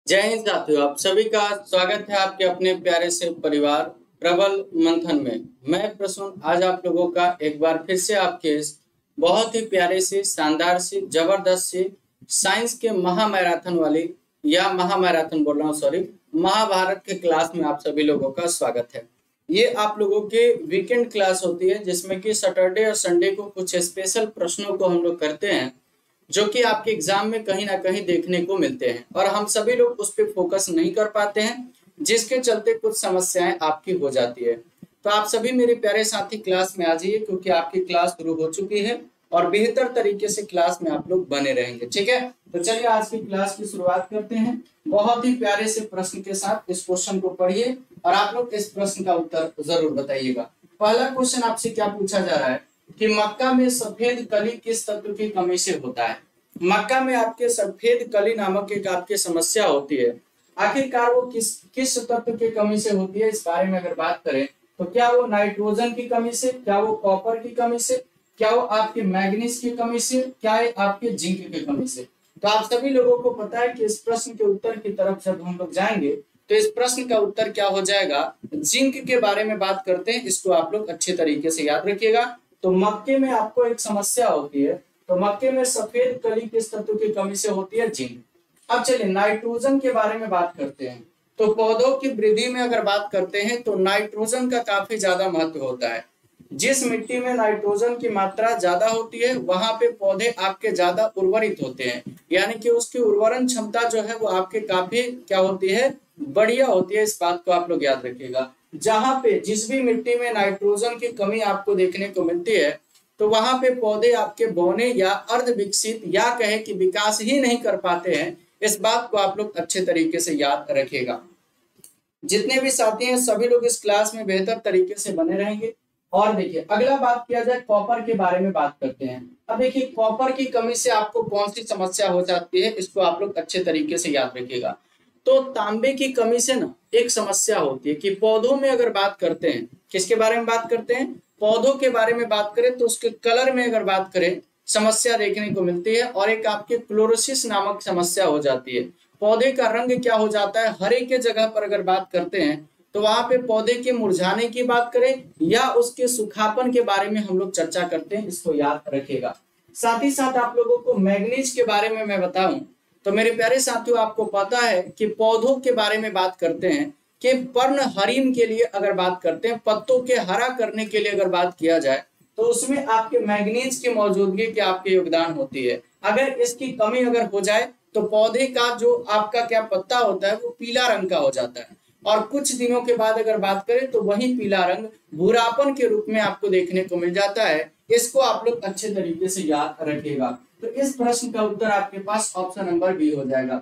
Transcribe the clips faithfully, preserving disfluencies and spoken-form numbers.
जय हिंद साथियों, आप सभी का स्वागत है आपके अपने प्यारे से परिवार प्रबल मंथन में। मैं प्रसून आज आप लोगों का एक बार फिर से आपके इस बहुत ही प्यारे से शानदार से जबरदस्त से साइंस के महामैराथन वाली या महामैराथन बोल रहा हूँ सॉरी महाभारत के क्लास में आप सभी लोगों का स्वागत है। ये आप लोगों के वीकेंड क्लास होती है जिसमें कि सैटरडे और संडे को कुछ स्पेशल प्रश्नों को हम लोग करते हैं जो कि आपके एग्जाम में कहीं ना कहीं देखने को मिलते हैं और हम सभी लोग उस पर फोकस नहीं कर पाते हैं, जिसके चलते कुछ समस्याएं आपकी हो जाती है। तो आप सभी मेरे प्यारे साथी क्लास में आ जाइए क्योंकि आपकी क्लास शुरू हो चुकी है और बेहतर तरीके से क्लास में आप लोग बने रहेंगे। ठीक है, तो चलिए आज की क्लास की शुरुआत करते हैं बहुत ही प्यारे से प्रश्न के साथ। इस क्वेश्चन को पढ़िए और आप लोग इस प्रश्न का उत्तर जरूर बताइएगा। पहला क्वेश्चन आपसे क्या पूछा जा रहा है कि मक्का में सफेद कली किस तत्व की कमी से होता है। मक्का में आपके सफेद कली नामक एक आपकी समस्या होती है, आखिरकार वो किस किस तत्व की कमी से होती है। इस बारे में अगर बात करें तो क्या वो नाइट्रोजन की कमी से, क्या वो कॉपर की कमी से, क्या वो आपके मैग्नीज की कमी से, क्या है आपके जिंक की कमी से। तो आप सभी लोगों को पता है कि इस प्रश्न के उत्तर की तरफ जब हम लोग जाएंगे तो इस प्रश्न का उत्तर क्या हो जाएगा, जिंक के बारे में बात करते हैं। इसको आप लोग अच्छे तरीके से याद रखिएगा। तो मक्के में आपको एक समस्या होती है, तो मक्के में सफेद कली किस तत्व की कमी से होती है, जिंक। अब चलिए नाइट्रोजन के बारे में बात करते हैं। तो पौधों की वृद्धि में अगर बात करते हैं तो नाइट्रोजन का काफी ज्यादा महत्व होता है। जिस मिट्टी में नाइट्रोजन की मात्रा ज्यादा होती है वहां पे पौधे आपके ज्यादा उर्वरित होते हैं, यानी कि उसकी उर्वरन क्षमता जो है वो आपके काफी क्या होती है, बढ़िया होती है। इस बात को आप लोग याद रखिएगा। जहां पे जिस भी मिट्टी में नाइट्रोजन की कमी आपको देखने को मिलती है तो वहां पे पौधे आपके बौने या अर्ध विकसित या कहे कि विकास ही नहीं कर पाते हैं। इस बात को आप लोग अच्छे तरीके से याद रखिएगा। जितने भी साथी हैं सभी लोग इस क्लास में बेहतर तरीके से बने रहेंगे। और देखिए अगला बात किया जाए कॉपर के बारे में बात करते हैं। अब देखिए कॉपर की कमी से आपको कौन सी समस्या हो जाती है, इसको आप लोग अच्छे तरीके से याद रखिएगा। तो तांबे की कमी से ना एक समस्या होती है कि पौधों में अगर बात करते हैं, किसके बारे में बात करते हैं, पौधों के बारे में बात करें तो उसके कलर में अगर बात करें समस्या देखने को मिलती है और एक आपके क्लोरोसिस नामक समस्या हो जाती है। पौधे का रंग क्या हो जाता है, हरे के जगह पर अगर बात करते हैं तो वहां पे पौधे के मुरझाने की बात करें या उसके सुखापन के बारे में हम लोग चर्चा करते हैं, इसको याद रखिएगा। साथ ही साथ आप लोगों को मैग्नीज के बारे में मैं बताऊं तो मेरे प्यारे साथियों आपको पता है कि पौधों के बारे में बात करते हैं कि पर्ण हरिम के लिए अगर बात करते हैं, पत्तों के हरा करने के लिए अगर बात किया जाए तो उसमें आपके मैग्नीज की मौजूदगी के आपके योगदान होती है। अगर इसकी कमी अगर हो जाए तो पौधे का जो आपका क्या पत्ता होता है वो पीला रंग का हो जाता है और कुछ दिनों के बाद अगर बात करें तो वही पीला रंग भूरापन के रूप में आपको देखने को मिल जाता है। इसको आप लोग अच्छे तरीके से याद रखिएगा। तो इस प्रश्न का उत्तर आपके पास ऑप्शन नंबर बी हो जाएगा।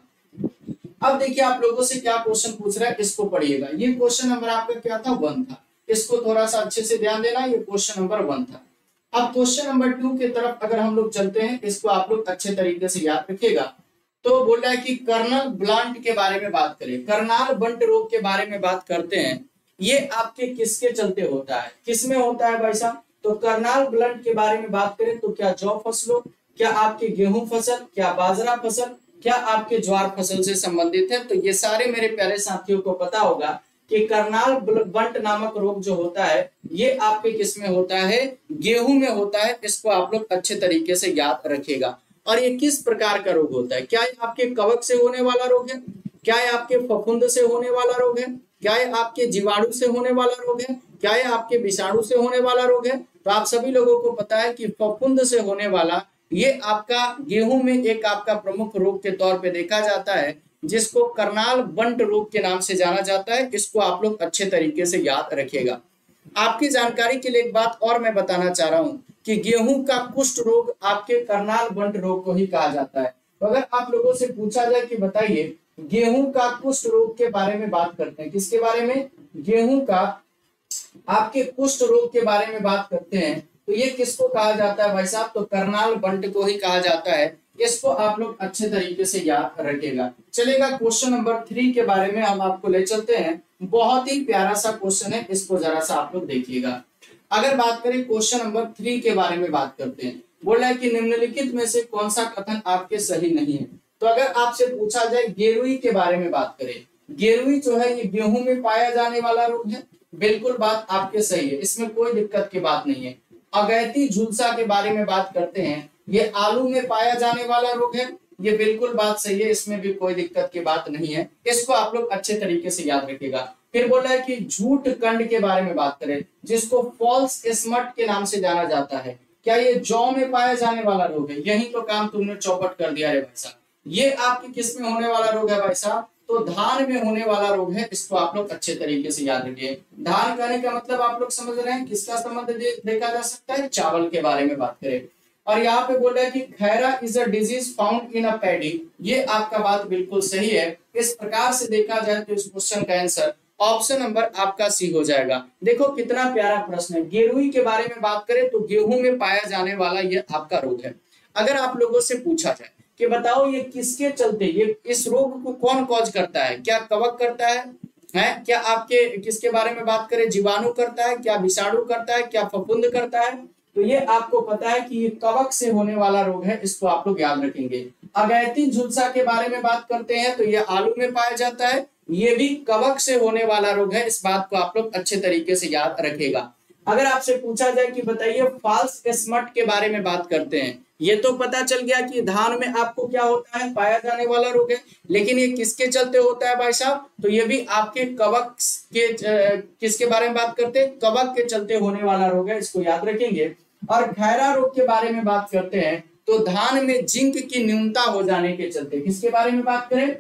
अब देखिए आप लोगों से क्या क्वेश्चन पूछ रहा है, इसको पढ़िएगा। ये क्वेश्चन नंबर आपका क्या था, वन था। इसको थोड़ा सा अच्छे से ध्यान देना, ये क्वेश्चन नंबर वन था। अब क्वेश्चन नंबर टू की तरफ अगर हम लोग चलते हैं, इसको आप लोग अच्छे तरीके से याद रखिएगा। तो बोल रहा है कि कर्नल ब्लांट के बारे में बात करें, कर्नाल बंट रोग के बारे में बात करते हैं। ये आपके किसके चलते होता है, किसमें होता है भाई साहब, तो कर्नाल ब्लांट के बारे में बात करें तो क्या जौ फसलों, क्या आपके गेहूं फसल, क्या बाजरा फसल, क्या आपके ज्वार फसल से संबंधित है। तो ये सारे मेरे प्यारे साथियों को पता होगा कि कर्नाल बंट नामक रोग जो होता है ये आपके किस में होता है, गेहूं में होता है। इसको आप लोग अच्छे तरीके से याद रखिएगा। और ये किस प्रकार का रोग होता है, क्या ये आपके कवक से होने वाला रोग है, क्या ये आपके फफूंद से होने वाला रोग है, क्या ये आपके जीवाणु से होने वाला रोग है, क्या ये आपके विषाणु से होने वाला रोग है। तो आप सभी लोगों को पता है कि फफूंद से होने वाला ये आपका गेहूं में एक आपका प्रमुख रोग के तौर पे देखा जाता है, जिसको कर्नाल बंट रोग के नाम से जाना जाता है। इसको आप लोग अच्छे तरीके से याद रखिएगा। आपकी जानकारी के लिए एक बात और मैं बताना चाह रहा हूं कि गेहूं का कुष्ठ रोग आपके कर्नाल बंट रोग को ही कहा जाता है। तो अगर आप लोगों से पूछा जाए कि बताइए गेहूं का कुष्ठ रोग के बारे में बात करते हैं, किसके बारे में, गेहूं का आपके कुष्ठ रोग के बारे में बात करते हैं, तो ये किसको कहा जाता है भाई साहब, तो कर्नाल बंट को ही कहा जाता है। इसको आप लोग अच्छे तरीके से याद रखिएगा। चलेगा क्वेश्चन नंबर थ्री के बारे में हम आपको ले चलते हैं। बहुत ही प्यारा सा क्वेश्चन है, इसको जरा सा आप लोग देखिएगा। अगर बात करें क्वेश्चन नंबर थ्री के बारे में बात करते हैं, बोल रहा है कि निम्नलिखित में से कौन सा कथन आपके सही नहीं है। तो अगर आपसे पूछा जाए गेरुई के बारे में बात करें, गेरुई जो है ये गेहूं में पाया जाने वाला रोग है, बिल्कुल बात आपके सही है, इसमें कोई दिक्कत की बात नहीं है। अगैती झुलसा के बारे में बात करते हैं, ये आलू में पाया जाने वाला रोग है, ये बिल्कुल बात सही है, इसमें भी कोई दिक्कत की बात नहीं है, इसको आप लोग अच्छे तरीके से याद रखिएगा। फिर बोला है कि झूठ कंड के बारे में बात करें, जिसको फॉल्स स्मट के नाम से जाना जाता है, क्या ये जौ में पाया जाने वाला रोग है? यही तो काम तुमने चौपट कर दिया रे भाई साहब। ये आपके किस में होने वाला रोग है भाई साहब? तो धान में होने वाला रोग है, इसको आप लोग अच्छे तरीके से याद रखिए। धान कहने का मतलब आप लोग समझ रहे हैं, किसका संबंध दे, देखा जा सकता है? चावल के बारे में बात करें। और यहाँ पे बोल रहा है कि khaira is a disease found in a paddy, ये आपका बात बिल्कुल सही है। इस प्रकार से देखा जाए तो इस क्वेश्चन का आंसर ऑप्शन नंबर आपका सी हो जाएगा। देखो कितना प्यारा प्रश्न है। गेरुई के बारे में बात करें तो गेहूं में पाया जाने वाला ये आपका रोग है। अगर आप लोगों से पूछा जाए कि बताओ ये किसके चलते, ये इस रोग को कौन कॉज करता है? क्या कवक करता है, है? क्या आपके किसके बारे में बात करें? जीवाणु करता है, क्या विषाणु करता है, क्या फफूंद करता है? तो ये आपको पता है कि ये कवक से होने वाला रोग है, इसको आप लोग याद रखेंगे। अगैती झुलसा के बारे में बात करते हैं तो ये आलू में पाया जाता है, ये भी कवक से होने वाला रोग है, इस बात को आप लोग अच्छे तरीके से याद रखेगा। अगर आपसे पूछा जाए कि बताइए फॉल्स स्मट के बारे में बात करते हैं, ये तो पता चल गया कि धान में आपको क्या होता है, पाया जाने वाला रोग है, लेकिन ये किसके चलते होता है भाई साहब? तो ये भी आपके कवक के किसके बारे में बात करते हैं? कवक के चलते होने वाला रोग है, इसको याद रखेंगे। और खैरा रोग के बारे में बात करते हैं तो धान में जिंक की न्यूनता हो जाने के चलते, किसके बारे में बात करें?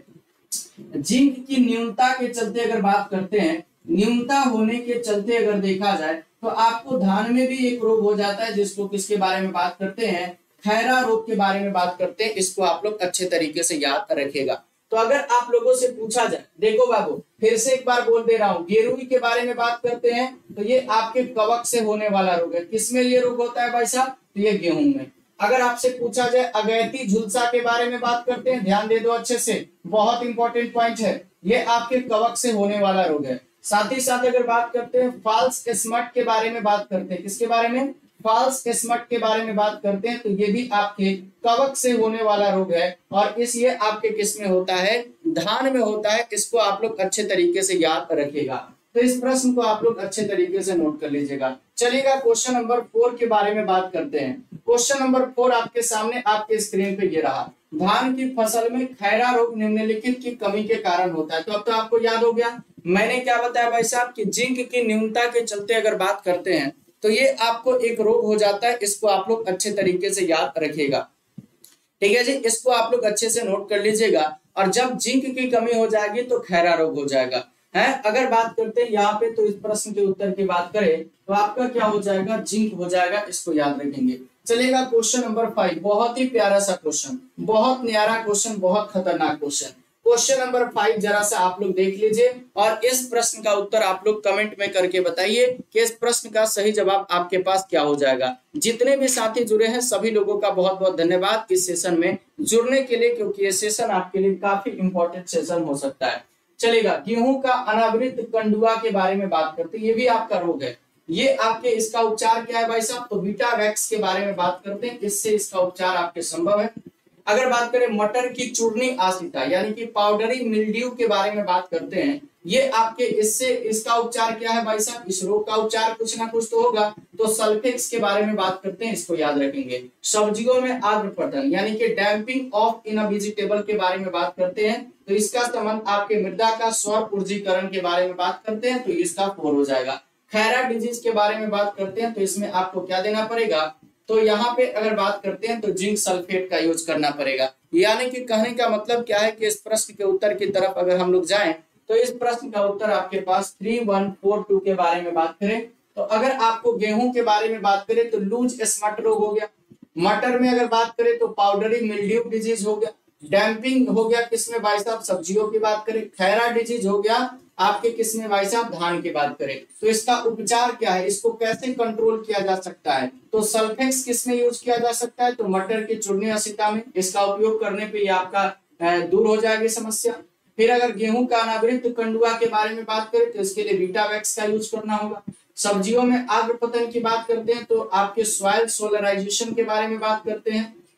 जिंक की न्यूनता के चलते अगर बात करते हैं, न्यूनता होने के चलते अगर देखा जाए तो आपको धान में भी एक रोग हो जाता है, जिसको किसके बारे में बात करते हैं? खैरा रोग के बारे में बात करते हैं, इसको आप लोग अच्छे तरीके से याद रखेगा। तो अगर आप लोगों से पूछा जाए, देखो बाबू फिर से एक बार बोल दे रहा हूं, गेरुई के बारे में बात करते हैं तो ये आपके कवक से होने वाला रोग है। किसमें ये रोग होता है भाई साहब? तो ये गेहूं में। अगर आपसे पूछा जाए अगैती झुलसा के बारे में बात करते हैं, ध्यान दे दो अच्छे से, बहुत इंपॉर्टेंट पॉइंट है, ये आपके कवक से होने वाला रोग है। साथ ही साथ अगर बात करते हैं फॉल्स स्मट के बारे में बात करते हैं, किसके बारे में? फॉल्स स्मट के बारे में बात करते हैं तो ये भी आपके कवक से होने वाला रोग है, और इस ये आपके किस में होता है? धान में होता है, इसको आप लोग अच्छे तरीके से याद रखेगा। तो इस प्रश्न को आप लोग अच्छे तरीके से नोट कर लीजिएगा। चलिएगा क्वेश्चन नंबर फोर के बारे में बात करते हैं। क्वेश्चन नंबर फोर आपके सामने आपके स्क्रीन पे ये रहा, धान की फसल में खैरा रोग निम्नलिखित की कमी के कारण होता है। तो अब तो आपको याद हो गया, मैंने क्या बताया भाई साहब कि जिंक की न्यूनता के चलते अगर बात करते हैं तो ये आपको एक रोग हो जाता है, इसको आप लोग अच्छे तरीके से याद रखिएगा। ठीक है जी, इसको आप लोग अच्छे से नोट कर लीजिएगा। और जब जिंक की कमी हो जाएगी तो खैरा रोग हो जाएगा, है? अगर बात करते हैं यहाँ पे तो इस प्रश्न के उत्तर की बात करें तो आपका क्या हो जाएगा? जिंक हो जाएगा, इसको याद रखेंगे। चलेगा क्वेश्चन नंबर फाइव, बहुत ही प्यारा सा क्वेश्चन, बहुत न्यारा क्वेश्चन, बहुत खतरनाक क्वेश्चन। क्वेश्चन नंबर फाइव जरा सा आप लोग देख लीजिए और इस प्रश्न का उत्तर आप लोग कमेंट में करके बताइए कि इस प्रश्न का सही जवाब आपके पास क्या हो जाएगा। जितने भी साथी जुड़े हैं सभी लोगों का बहुत बहुत धन्यवाद इस सेशन में जुड़ने के लिए, क्योंकि ये सेशन आपके लिए काफी इंपॉर्टेंट सेशन हो सकता है। चलेगा, गेहूं का अनावृत कंडुआ के बारे में बात करते हैं, ये भी आपका रोग है। ये आपके इसका उपचार क्या है भाई साहब? तो बीटा वैक्स के बारे में बात करते हैं, इससे इसका उपचार आपके संभव है। अगर बात करें मटर की चूर्णी आश्रिता यानी कि पाउडरी मिल्ड्यू के बारे में बात करते हैं, ये आपके इससे इसका उपचार क्या है भाई साहब? इस रोग का उपचार कुछ ना कुछ तो होगा, तो सल्फेक्स के बारे में बात करते हैं, इसको याद रखेंगे। सब्जियों में आर्द्रपतन यानी कि damping off in a vegetable के बारे में बात करते हैं, तो इसका संबंध आपके मृदा का सौर ऊर्जीकरण के बारे में बात करते हैं, तो इसका फोर हो जाएगा। खैरा डिजीज के बारे में बात करते हैं तो इसमें आपको क्या देना पड़ेगा? तो यहाँ पे अगर बात करते हैं तो जिंक सल्फेट का यूज करना पड़ेगा। यानी कि कहने का मतलब क्या है कि इस प्रश्न के उत्तर की तरफ अगर हम लोग जाएं तो इस प्रश्न का उत्तर आपके पास थ्री वन फोर टू के बारे में बात करें तो अगर आपको गेहूं के बारे में बात करें तो लूज स्मट रोग हो गया। मटर में अगर बात करें तो पाउडरी मिल्ड्यू डिजीज हो गया। डैम्पिंग हो गया किसमें भाई साहब? सब्जियों की बात करें। खैरा डिजीज हो गया आपके किसमें भाई साहब? धान की बात करें। तो इसका उपचार क्या है? इसको कैसे कंट्रोल किया जा सकता है? तो सल्फेक्स किसमें यूज किया जा सकता है? तो मटर की चूर्णी आश्रिता में। इसका उपयोग करने पे ये आपका दूर हो जाएगी समस्या। फिर अगर गेहूं का अनावृत कंडुआ के बारे में बात करें तो इसके लिए बीटा वैक्स का यूज करना होगा। सब्जियों में आर्द्रपतन की बात करते हैं तो आपके सॉइल सोलराइजेशन के बारे में बात करते हैं।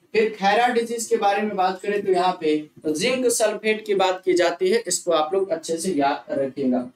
फिर खैरा डिजीज के बारे में बात करें तो यहाँ पे जिंक सल्फेट की बात की जाती है, इसको आप लोग अच्छे से याद रखिएगा।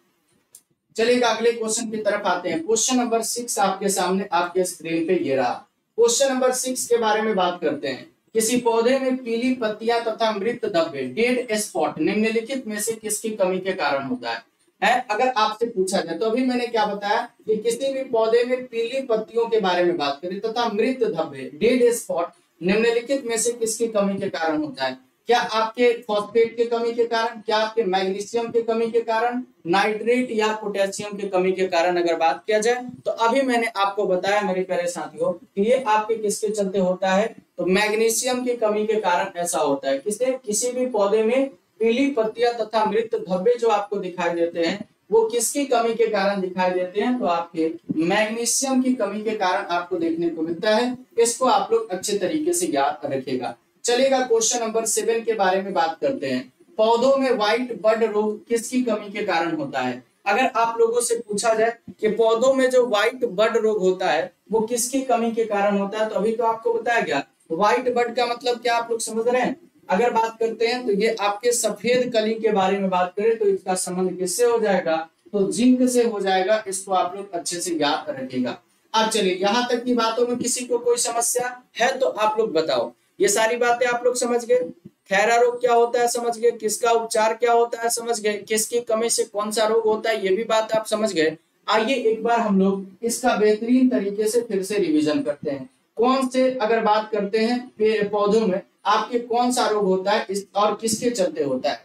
चलिए अगले क्वेश्चन की तरफ आते हैं। क्वेश्चन नंबर सिक्स आपके सामने आपके स्क्रीन पे ये रहा। क्वेश्चन नंबर सिक्स के बारे में बात करते हैं। किसी पौधे में पीली पत्तियां तथा मृत धब्बे डेड स्पॉट निम्नलिखित में से किसकी कमी के कारण होता है? है अगर आपसे पूछा जाए तो अभी मैंने क्या बताया कि किसी भी पौधे में पीली पत्तियों के बारे में बात करें तथा मृत धब्बे डेड स्पॉट निम्नलिखित में से किसकी कमी के कारण होता है? क्या आपके फॉस्फेट की कमी के कारण, क्या आपके मैग्नीशियम की कमी के कारण, नाइट्रेट या पोटेशियम की कमी के कारण अगर बात किया जाए तो अभी मैंने आपको बताया मेरे प्यारे साथियों कि ये आपके किसके चलते होता है? तो मैग्नीशियम की कमी के कारण ऐसा होता है। किसे किसी भी पौधे में पीली पत्तियां तथा मृत धब्बे जो आपको दिखाई देते हैं वो किसकी कमी के कारण दिखाई देते हैं? तो आपके मैग्नीशियम की कमी के कारण आपको देखने को मिलता है। इसको आप लोग अच्छे तरीके से याद रखिएगा। चलिएगा क्वेश्चन नंबर सेवन के बारे में बात करते हैं। पौधों में व्हाइट बड रोग किसकी कमी के कारण होता है? अगर आप लोगों से पूछा जाए कि पौधों में जो व्हाइट बड रोग होता है वो किसकी कमी के कारण होता है, तो अभी तो आपको बताया गया। व्हाइट बड का मतलब क्या आप लोग समझ रहे हैं? अगर बात करते हैं तो ये आपके सफेद कली के बारे में बात करें तो इसका संबंध किससे हो जाएगा? तो जिंक से हो जाएगा। इसको आप लोग अच्छे से याद रखिएगा। अब चलिए यहाँ तक की बातों में किसी को कोई समस्या है तो आप लोग बताओ। ये सारी बातें आप लोग समझ गए। खैरा रोग क्या होता है समझ गए, किसका उपचार क्या होता है समझ गए, किसकी कमी से कौन सा रोग होता है ये भी बात आप समझ गए। आइए एक बार हम लोग इसका बेहतरीन तरीके से फिर से रिवीजन करते हैं। कौन से अगर बात करते हैं पौधों में आपके कौन सा रोग होता है इस और किसके चलते होता है?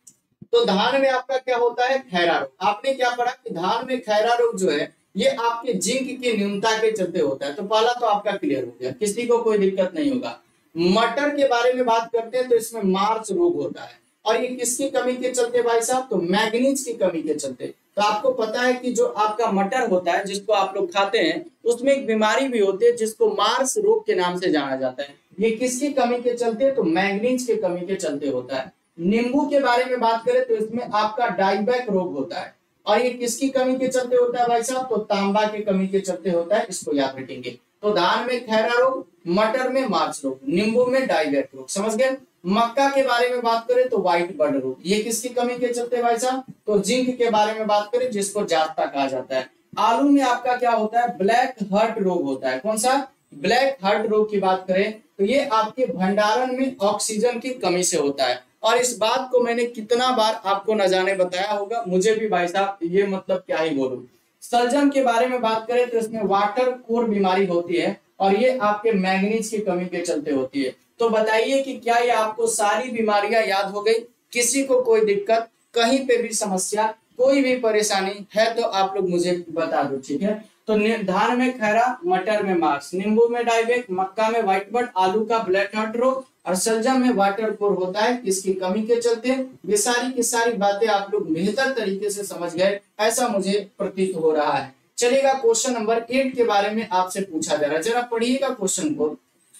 तो धान में आपका क्या होता है? खैरा रोग। आपने क्या पढ़ा कि धान में खैरा रोग जो है ये आपके जिंक की न्यूनता के चलते होता है। तो पहला तो आपका क्लियर हो गया, किसी को कोई दिक्कत नहीं होगा। मटर के बारे में बात करते हैं तो इसमें मार्च रोग होता है और ये किसकी कमी के चलते भाई साहब? तो मैग्नीज की कमी के चलते। तो आपको पता है कि जो आपका मटर होता है जिसको आप लोग खाते हैं उसमें एक बीमारी भी होती है जिसको मार्स रोग के नाम से जाना जाता है। ये किसकी कमी के चलते? तो मैग्नीज की कमी के चलते होता है। नींबू के बारे में बात करें तो इसमें आपका डाइबैक रोग होता है और ये किसकी कमी के चलते होता है भाई साहब? तो तांबा की कमी के चलते होता है। इसको याद रखेंगे। तो धान में खैरा रोग, मटर में मार्च रोग, नींबू में डाइबैक रोग। समझ गए? मक्का के बारे में बात करें तो व्हाइट बड रोग, ये किसकी कमी के चलते भाई साहब? तो जिंक के बारे में बात करें जिसको जास्ता कहा जाता है। आलू में आपका क्या होता है? ब्लैक हार्ट रोग होता है। कौन सा? ब्लैक हार्ट रोग की बात करें तो ये आपके भंडारण में ऑक्सीजन की कमी से होता है। और इस बात को मैंने कितना बार आपको न जाने बताया होगा, मुझे भी भाई साहब ये मतलब क्या ही बोलूं। सलजम के बारे में बात करें तो इसमें वाटर कोर बीमारी होती है और ये आपके मैग्नीज की कमी के चलते होती है। तो बताइए कि क्या ये आपको सारी बीमारियां याद हो गई? किसी को कोई दिक्कत, कहीं पे भी समस्या, कोई भी परेशानी है तो आप लोग मुझे बता दो, ठीक है? तो धान में खैरा, मटर में मार्च, नींबू में डाइबैक, मक्का में व्हाइट बड, आलू का ब्लैक हार्ट रोग और सलजम में वाटर कोर होता है किसकी कमी के चलते। ये सारी की सारी बातें आप लोग बेहतर तरीके से समझ गए ऐसा मुझे प्रतीत हो रहा है। चलिएगा क्वेश्चन नंबर एट के बारे में आपसे पूछा जा रहा है, जरा पढ़िएगा क्वेश्चन को।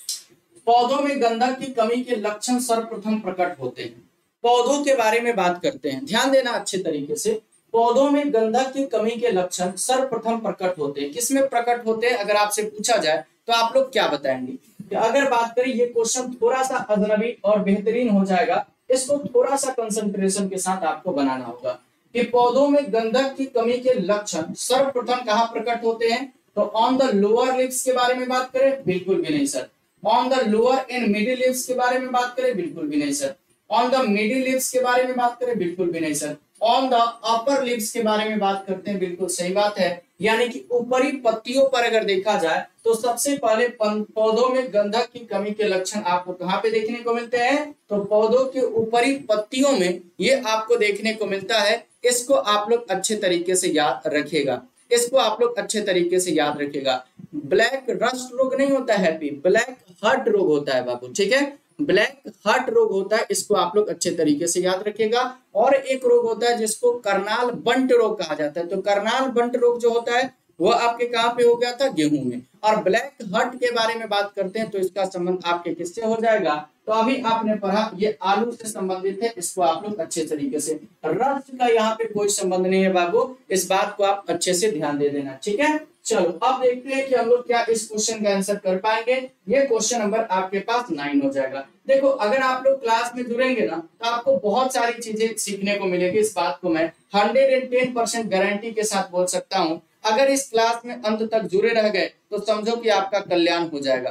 पौधों में गंधक की कमी के लक्षण सर्वप्रथम प्रकट होते हैं। पौधों के बारे में बात करते हैं, ध्यान देना अच्छे तरीके से। पौधों में गंधक की कमी के लक्षण सर्वप्रथम प्रकट होते हैं। किसमें प्रकट होते हैं अगर आपसे पूछा जाए तो आप लोग क्या बताएंगे? अगर बात करें ये क्वेश्चन थोड़ा सा अजनबी और बेहतरीन हो जाएगा, इसको थोड़ा सा कंसंट्रेशन के साथ आपको बनाना होगा कि पौधों में गंधक की कमी के लक्षण सर्वप्रथम कहाँ प्रकट होते हैं? तो ऑन द लोअर लिप्स के बारे में बात करें, बिल्कुल भी नहीं sir. On the lower and middle lips के बारे में बात करें, बिल्कुल भी नहीं sir. On the middle lips के बारे में बात करें, बिल्कुल भी नहीं sir. On the upper lips के बारे में बात करते हैं, बिल्कुल सही बात है। यानी कि ऊपरी पत्तियों पर अगर देखा जाए तो सबसे पहले पौधों में गंधक की कमी के लक्षण आपको कहाँ पे देखने को मिलते हैं? तो पौधों के ऊपरी पत्तियों में ये आपको देखने को मिलता है। इसको आप लोग अच्छे तरीके से याद रखिएगा, इसको आप लोग अच्छे तरीके से याद रखिएगा। ब्लैक रस्ट रोग नहीं होता है, ब्लैक हार्ट रोग होता है बाबू, ठीक है? ब्लैक हार्ट रोग होता है, इसको आप लोग अच्छे तरीके से याद रखिएगा। और एक रोग होता है जिसको करनाल बंट रोग कहा जाता है। तो करनाल बंट रोग जो होता है वो आपके कहाँ पे हो गया था? गेहूं में। और ब्लैक हार्ट के बारे में बात करते हैं तो इसका संबंध आपके किससे हो जाएगा? तो अभी आपने पढ़ा ये आलू से संबंधित है, इसको आप लोग अच्छे तरीके से। रस्ट का यहाँ पे कोई संबंध नहीं है बाबू, इस बात को आप अच्छे से ध्यान दे देना, ठीक है? चलो अब देखते हैं कि हम लोग क्या इस क्वेश्चन का आंसर कर पाएंगे। ये क्वेश्चन नंबर आपके पास नाइन हो जाएगा। देखो अगर आप लोग क्लास में जुड़ेंगे ना तो आपको बहुत सारी चीजें सीखने को मिलेगी। इस बात को मैं hundred and ten percent guarantee के साथ बोल सकता हूँ। अगर इस क्लास में अंत तक जुड़े रह गए तो समझो कि आपका कल्याण हो जाएगा।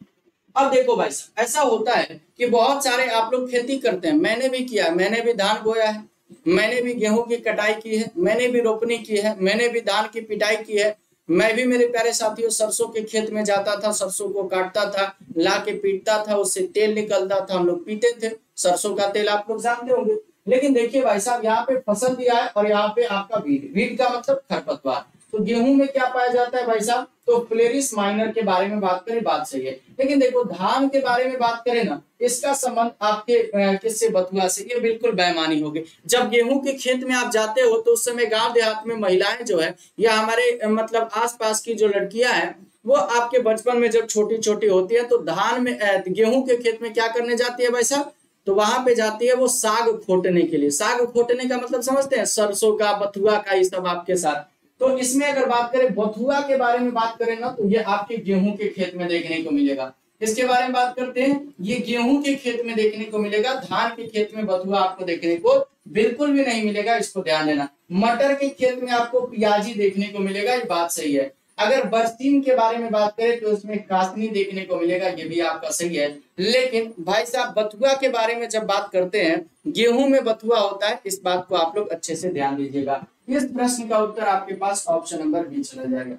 अब देखो भाई साहब, ऐसा होता है कि बहुत सारे आप लोग खेती करते हैं, मैंने भी किया, मैंने भी धान बोया है, मैंने भी गेहूं की कटाई की है, मैंने भी रोपनी की है, मैंने भी धान की पिटाई की है। मैं भी मेरे प्यारे साथियों सरसों के खेत में जाता था, सरसों को काटता था, ला के पीटता था, उससे तेल निकलता था, हम लोग पीते थे। सरसों का तेल आप लोग जानते होंगे। लेकिन देखिए भाई साहब, यहाँ पे फसल दिया है और यहाँ पे आपका वीड, वीड का मतलब खरपतवार। तो गेहूं में क्या पाया जाता है भाई साहब, तो फ्लेरिस माइनर के बारे में बात करें, बात सही है। लेकिन देखो धान के बारे में बात करें ना, इसका संबंध आपके किससे, बथुआ से, ये बिल्कुल बेईमानी होगी। जब गेहूं के खेत में आप जाते हो तो उस समय गांव देहात में महिलाएं जो है या हमारे मतलब आसपास की जो लड़कियां हैं वो आपके बचपन में जब छोटी छोटी होती है तो धान में गेहूं के खेत में क्या करने जाती है भाई साहब, तो वहां पे जाती है वो साग खोटने के लिए। साग खोटने का मतलब समझते हैं, सरसों का, बथुआ का, ये सब आपके साथ। तो इसमें अगर बात करें बथुआ के बारे में बात करें ना तो ये आपके गेहूं के खेत में देखने को मिलेगा। इसके बारे में बात करते हैं, ये गेहूं के खेत में देखने को मिलेगा। धान के खेत में बथुआ आपको देखने को बिल्कुल भी नहीं मिलेगा, इसको ध्यान देना। मटर के खेत में आपको प्याजी देखने को मिलेगा, ये बात सही है। अगर बरसीम के बारे में बात करें तो उसमें कासनी देखने को मिलेगा, ये भी आपका सही है। लेकिन भाई साहब बथुआ के बारे में जब बात करते हैं, गेहूं में बथुआ होता है, इस बात को आप लोग अच्छे से ध्यान दीजिएगा। इस प्रश्न का उत्तर आपके पास ऑप्शन नंबर बी चला जाएगा।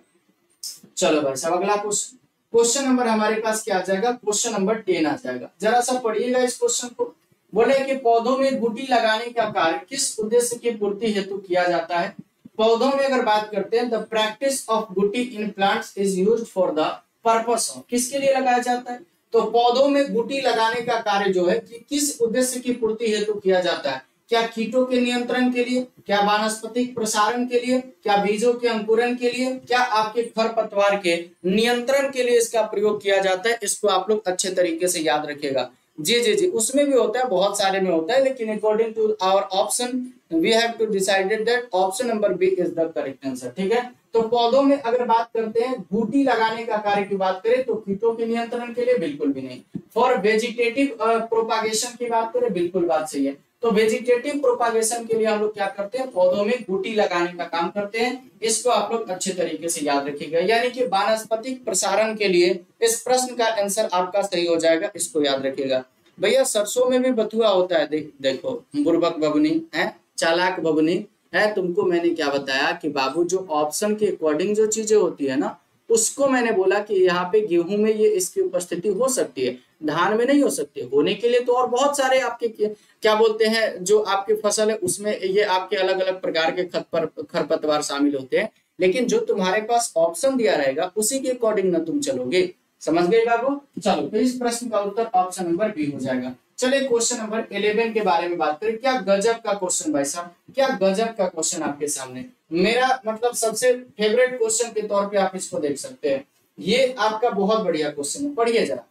चलो भाई साहब अगला क्वेश्चन, क्वेश्चन नंबर हमारे पास क्या आ जाएगा, क्वेश्चन नंबर टेन आ जाएगा। जरा सा पढ़िएगा इस क्वेश्चन को। बोले कि पौधों में गुटी लगाने का कार्य किस उद्देश्य की पूर्ति हेतु किया जाता है। पौधों में अगर बात करते हैं, the practice of gootee in plants is used for the purpose of, किसके लिए लगाया जाता है, तो पौधों में गुटी लगाने का कार्य जो है कि किस उद्देश्य की पूर्ति हेतु किया जाता है। क्या कीटों के नियंत्रण के लिए, क्या वानस्पतिक प्रसारण के लिए, क्या बीजों के अंकुरण के लिए, क्या आपके खरपतवार के नियंत्रण के लिए इसका प्रयोग किया जाता है। इसको आप लोग अच्छे तरीके से याद रखिएगा। जी जी जी उसमें भी होता है, बहुत सारे में होता है, लेकिन according to our option we have to decided that option number B is the correct answer. ठीक है, तो पौधों में अगर बात करते हैं बूटी लगाने का कार्य की बात करें तो कीटों के नियंत्रण के लिए बिल्कुल भी नहीं। फॉर वेजिटेटिव प्रोपागेशन की बात करें, बिल्कुल बात सही है। तो वेजिटेटिव प्रोपागेशन के लिए हम लोग क्या करते हैं, पौधों में बूटी लगाने का काम करते हैं। इसको आप लोग अच्छे तरीके से याद रखिएगा, यानी कि वानस्पतिक प्रसारण के लिए इस प्रश्न का आंसर आपका सही हो जाएगा, इसको याद रखिएगा। भैया सरसों में भी बथुआ होता है, देख देखो बुर्बक बबनी है, चालाक बबनी है। तुमको मैंने क्या बताया कि बाबू जो ऑप्शन के अकॉर्डिंग जो चीजें होती है ना, उसको मैंने बोला कि यहाँ पे गेहूं में ये इसकी उपस्थिति हो सकती है, धान में नहीं हो सकती। होने के लिए तो और बहुत सारे आपके क्या बोलते हैं जो आपकी फसल है उसमें ये आपके अलग अलग प्रकार के खरपतवार शामिल होते हैं, लेकिन जो तुम्हारे पास ऑप्शन दिया रहेगा उसी के अकॉर्डिंग ना तुम चलोगे। समझ गए बाबू। चलो तो इस प्रश्न का उत्तर ऑप्शन नंबर बी हो जाएगा। चलिए क्वेश्चन नंबर इलेवन के बारे में बात करें। क्या गजब का क्वेश्चन भाई साहब, क्या गजब का क्वेश्चन आपके सामने, मेरा मतलब सबसे फेवरेट क्वेश्चन के तौर पे आप इसको देख सकते हैं। ये आपका बहुत बढ़िया क्वेश्चन है, पढ़िए जरा।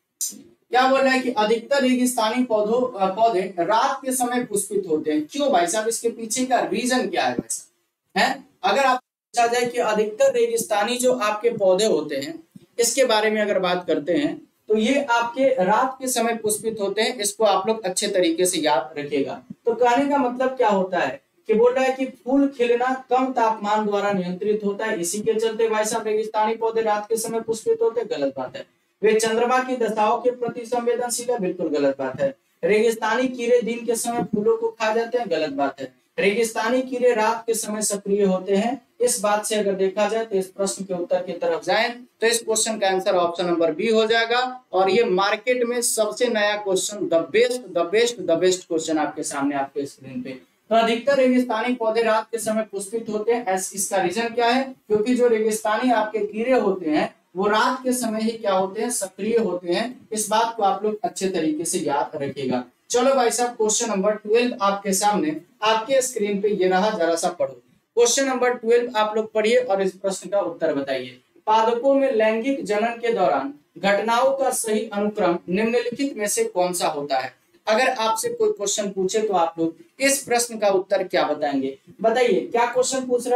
क्या बोल रहा है कि अधिकतर रेगिस्तानी पौधों पौधे रात के समय पुष्पित होते हैं, क्यों भाई साहब, इसके पीछे का रीजन क्या है भाई साहब है। अगर आप पूछा जाए कि अधिकतर रेगिस्तानी जो आपके पौधे होते हैं इसके बारे में अगर बात करते हैं तो ये आपके रात के समय पुष्पित होते हैं, इसको आप लोग अच्छे तरीके से याद रखिएगा। तो कहने का मतलब क्या होता है कि बोल रहा है कि फूल खिलना कम तापमान द्वारा नियंत्रित होता है, इसी के चलते भाई साहब रेगिस्तानी पौधे रात के समय पुष्पित होते हैं, गलत बात है। वे चंद्रमा की दशाओं के प्रति संवेदनशील है, बिल्कुल गलत बात है। रेगिस्तानी कीड़े दिन के समय फूलों को खा जाते हैं, गलत बात है। रेगिस्तानी कीड़े रात के समय सक्रिय होते हैं। इस बात से अगर देखा जाए तो इस प्रश्न के उत्तर की तरफ जाएं तो इस क्वेश्चन का आंसर ऑप्शन नंबर बी हो जाएगा। और ये मार्केट में सबसे नया question, the best the best the best question आपके सामने आपके स्क्रीन पे। तो अधिकतर रेगिस्तानी पौधे रात के समय पुष्पित होते हैं, इसका रीजन क्या है, क्योंकि जो रेगिस्तानी आपके कीड़े होते हैं वो रात के समय ही क्या होते हैं, सक्रिय होते हैं। इस बात को आप लोग अच्छे तरीके से याद रखिएगा। चलो भाई साहब क्वेश्चन नंबर ट्वेल्व आपके सामने आपके स्क्रीन पे ये रहा, जरा सा पढ़ो। क्वेश्चन नंबर ट्वेल्व आप लोग पढ़िए और इस प्रश्न का उत्तर बताइए। पादपों में लैंगिक जनन के दौरान घटनाओं का सही अनुक्रम निम्नलिखित में से कौन सा होता है। अगर आपसे कोई क्वेश्चन पूछे तो आप लोग इस प्रश्न का उत्तर क्या बताएंगे, बताइए क्या क्वेश्चन पूछ रहा है।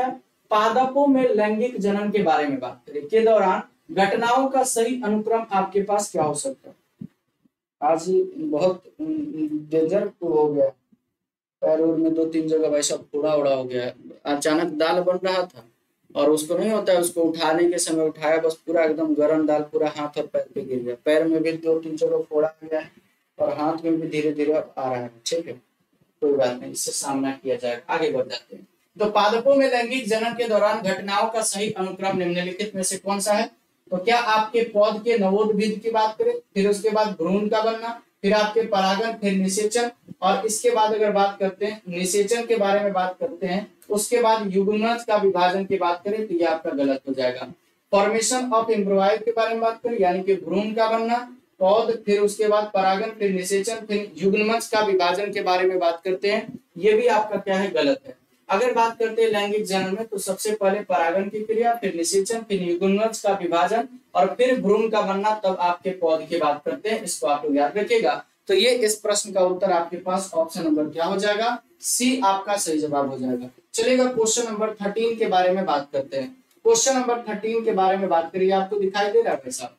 पादपों में लैंगिक जनन के बारे में बात करें के दौरान घटनाओं का सही अनुक्रम आपके पास क्या हो सकता है। आज बहुत डेंजर हो गया, पैर में दो तीन जगह वैसा फोड़ा उड़ा हो गया है। अचानक दाल बन रहा था और उसको नहीं होता है, उसको उठाने के समय उठाया, बस पूरा एकदम गरम दाल पूरा हाथ और पैर पे गिर गया। पैर में भी दो तीन जगह फोड़ा गया है और हाथ में भी धीरे धीरे आ रहा है। ठीक है, कोई बात नहीं, इससे सामना किया जाएगा। आगे बढ़ जाते हैं। तो पादपों में लैंगिक जनन के दौरान घटनाओं का सही अनुक्रम निम्नलिखित में से कौन सा है। तो क्या आपके पौध के नवोत्भीत की बात करें, फिर उसके बाद भ्रूण का बनना, फिर आपके परागन, फिर निषेचन, और इसके बाद अगर बात करते हैं निषेचन के बारे में बात करते हैं, उसके बाद युग्मनज का विभाजन की बात करें तो ये आपका गलत हो जाएगा। फॉर्मेशन ऑफ एम्ब्रॉय के बारे में बात करें यानी कि भ्रूण का बनना, पौध, फिर उसके बाद परागन, फिर निषेचन, फिर युग्मनज का विभाजन के बारे में बात करते हैं, ये भी आपका क्या है, गलत है। अगर बात करते हैं लैंगिक जनन में तो सबसे पहले परागन की क्रिया, फिर निषेचन, फिर युग्मनज का विभाजन और फिर भ्रूण का बनना, तब आपके पौध की बात करते हैं। इसको आप लोग याद रखिएगा। तो ये इस प्रश्न का उत्तर आपके पास ऑप्शन नंबर क्या हो जाएगा, सी आपका सही जवाब हो जाएगा। चलेगा, क्वेश्चन नंबर थर्टीन के बारे में बात करते हैं। क्वेश्चन नंबर थर्टीन के बारे में बात करिए, आपको दिखाई दे रहा है कैसा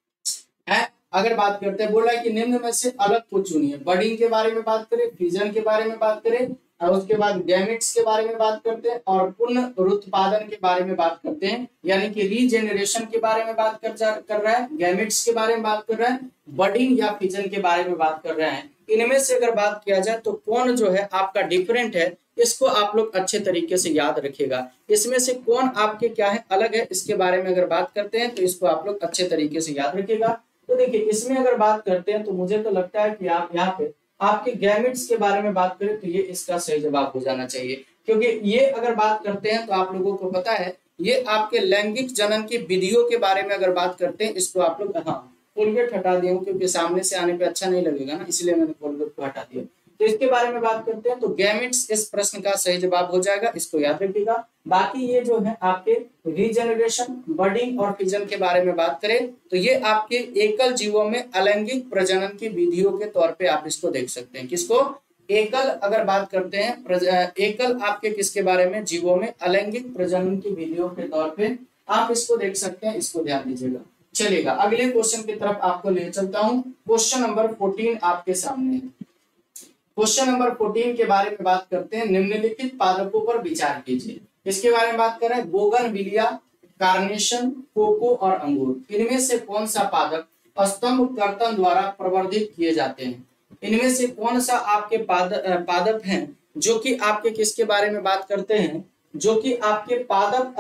है। अगर बात करते हैं, बोला है कि निम्न में से अलग को चुनिए। बडिंग के बारे में बात करें, फिजन के बारे में बात करें, और उसके बाद गैमेट्स के बारे में बात करते हैं और पुनरुत्पादन के बारे में बात करते हैं, यानी कि रीजेनरेशन के बारे में बात कर, कर रहा है, गैमेट्स के बारे में बात कर रहा है, बडिंग या फिजन के बारे में बात कर रहे हैं। इनमें से अगर बात किया जाए तो कौन जो है आपका डिफरेंट है, इसको आप लोग अच्छे तरीके से याद रखिएगा। इसमें से कौन आपके क्या है, अलग है, इसके बारे में अगर बात करते हैं तो इसको आप लोग अच्छे तरीके से याद रखिएगा। तो देखिए, इसमें अगर बात करते हैं तो मुझे तो लगता है कि आप यहाँ पे आपके गैमेट्स के बारे में बात करें तो ये इसका सही जवाब हो जाना चाहिए, क्योंकि ये अगर बात करते हैं तो आप लोगों को पता है ये आपके लैंगिक जनन की विधियों के बारे में अगर बात करते हैं, इसको आप लोग, हाँ कोलगेट हटा दिया हूँ क्योंकि सामने से आने पे अच्छा नहीं लगेगा ना, इसलिए मैंने कोलगेट को हटा दिया। तो इसके बारे में बात करते हैं तो गैमेट्स इस प्रश्न का सही जवाब हो जाएगा, इसको याद रखिएगा। बाकी ये जो है आपके रीजनरेशन, बडिंग और फिजन के बारे में बात करें तो ये आपके एकल जीवों में अलैंगिक प्रजनन की विधियों के तौर पे आप इसको देख सकते हैं। किसको, एकल, अगर बात करते हैं एकल आपके किसके बारे में, जीवों में अलैंगिक प्रजनन की विधियों के तौर पे आप इसको देख सकते हैं, इसको ध्यान दीजिएगा। चलेगा, अगले क्वेश्चन की तरफ आपको ले चलता हूं। क्वेश्चन नंबर फोर्टीन आपके सामने है। क्वेश्चन नंबर फोर्टीन के बारे में बात करते हैं। निम्नलिखित पादपों पर विचार कीजिए। इसके बारे में बात कर रहे हैं, बोगनविलिया, कार्नेशन, कोको और अंगूर। इनमें से कौन सा पादप स्तंभ कर्तन द्वारा प्रवर्धित किए जाते हैं। इनमें से कौन सा आपके पाद, पादप हैं जो कि आपके किसके बारे में बात करते हैं, जो कि आपके पादप